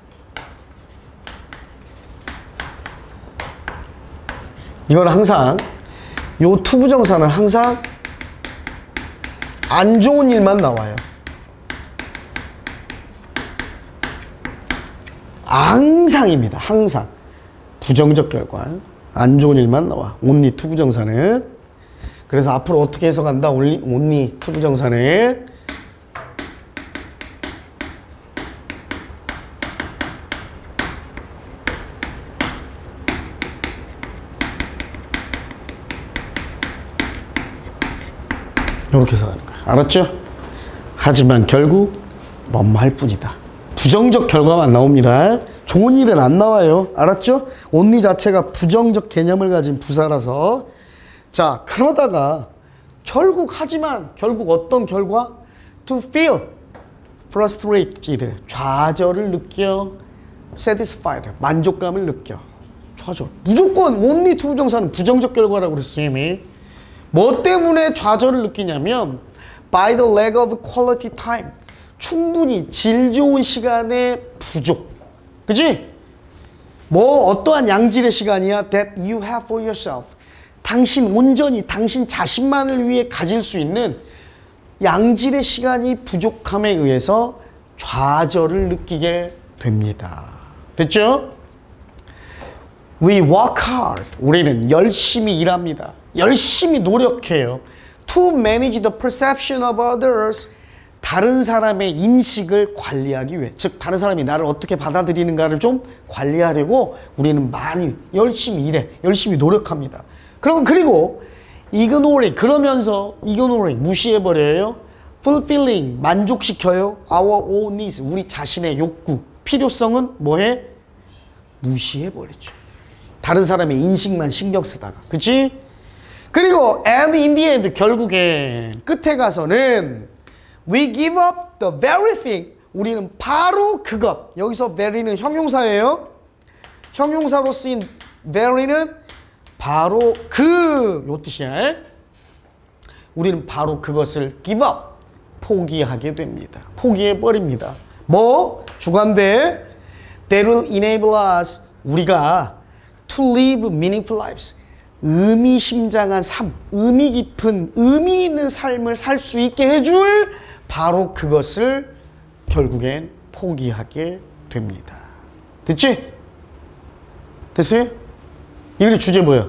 이건 항상 요 to 부정사는 항상 안 좋은 일만 나와요. 항상입니다. 항상. 부정적 결과. 안 좋은 일만 나와. only to 부정사는. 그래서 앞으로 어떻게 해석한다? only, only to 부정사는 이렇게 해석하는 거야. 알았죠? 하지만 결국 뭐뭐할 뿐이다. 부정적 결과만 나옵니다. 좋은 일은 안 나와요. 알았죠? only 자체가 부정적 개념을 가진 부사라서. 자, 그러다가 결국 하지만 결국 어떤 결과? To feel frustrated, 좌절을 느껴. satisfied, 만족감을 느껴. 좌절. 무조건 only to 부정사는 부정적 결과라고 그랬어요. 이미. 뭐 때문에 좌절을 느끼냐면 by the lack of quality time, 충분히 질 좋은 시간의 부족. 그치? 뭐 어떠한 양질의 시간이야? That you have for yourself. 당신 온전히 당신 자신만을 위해 가질 수 있는 양질의 시간이 부족함에 의해서 좌절을 느끼게 됩니다. 됐죠? We work hard. 우리는 열심히 일합니다. 열심히 노력해요. To manage the perception of others. 다른 사람의 인식을 관리하기 위해. 즉 다른 사람이 나를 어떻게 받아들이는가를 좀 관리하려고 우리는 많이 열심히 일해. 열심히 노력합니다. 그럼 그리고 ignoring, 그러면서 ignoring, 무시해버려요. fulfilling, 만족시켜요. our own needs, 우리 자신의 욕구, 필요성은 뭐해? 무시해버리죠. 다른 사람의 인식만 신경 쓰다가. 그치? 그리고 and in the end, 결국엔 끝에 가서는 we give up the very thing. 우리는 바로 그것. 여기서 very는 형용사예요. 형용사로 쓰인 very는 바로 그, 요 뜻이야. 우리는 바로 그것을 give up, 포기하게 됩니다. 포기해버립니다. 뭐? 주관대 that will enable us, 우리가 to live meaningful lives, 의미심장한 삶, 의미 깊은, 의미 있는 삶을 살 수 있게 해줄 바로 그것을 결국엔 포기하게 됩니다. 됐지? 됐어요? 이 글의 주제 뭐야?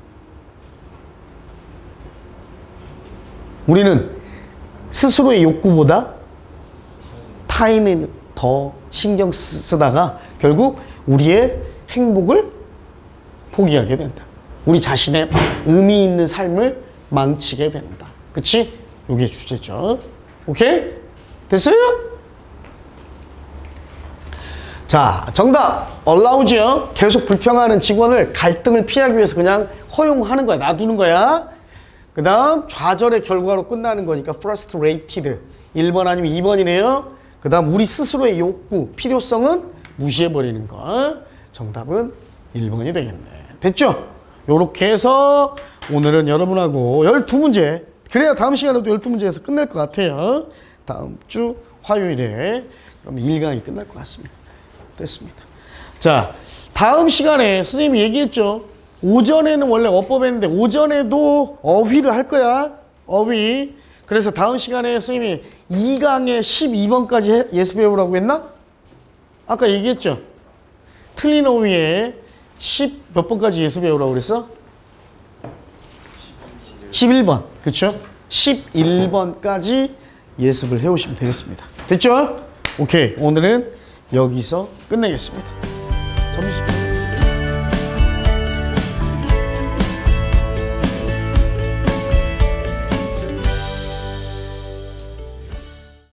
우리는 스스로의 욕구보다 타인을 더 신경 쓰다가 결국 우리의 행복을 포기하게 된다. 우리 자신의 의미 있는 삶을 망치게 된다. 그치? 이게 주제죠. 오케이? 됐어요? 자, 정답 allow죠. 계속 불평하는 직원을 갈등을 피하기 위해서 그냥 허용하는 거야. 놔두는 거야. 그 다음 좌절의 결과로 끝나는 거니까 frustrated. 일 번 아니면 이 번이네요. 그 다음 우리 스스로의 욕구, 필요성은 무시해버리는 거. 정답은 일 번이 되겠네. 됐죠? 요렇게 해서 오늘은 여러분하고 열두 문제, 그래야 다음 시간에도 열두 문제에서 끝날 것 같아요. 다음 주 화요일에 그럼 일 강이 끝날 것 같습니다. 됐습니다. 자, 다음 시간에 선생님이 얘기했죠. 오전에는 원래 어법했는데 오전에도 어휘를 할 거야. 어휘. 그래서 다음 시간에 선생님이 이 강의 십이 번까지 예습 배우라고 했나? 아까 얘기했죠. 틀린 어휘에 십 몇 번까지 예습 배우라고 그랬어? 십일 번. 그쵸? 십일 번까지 예습을 해오시면 되겠습니다. 됐죠? 오케이. 오늘은 여기서 끝내겠습니다. 점심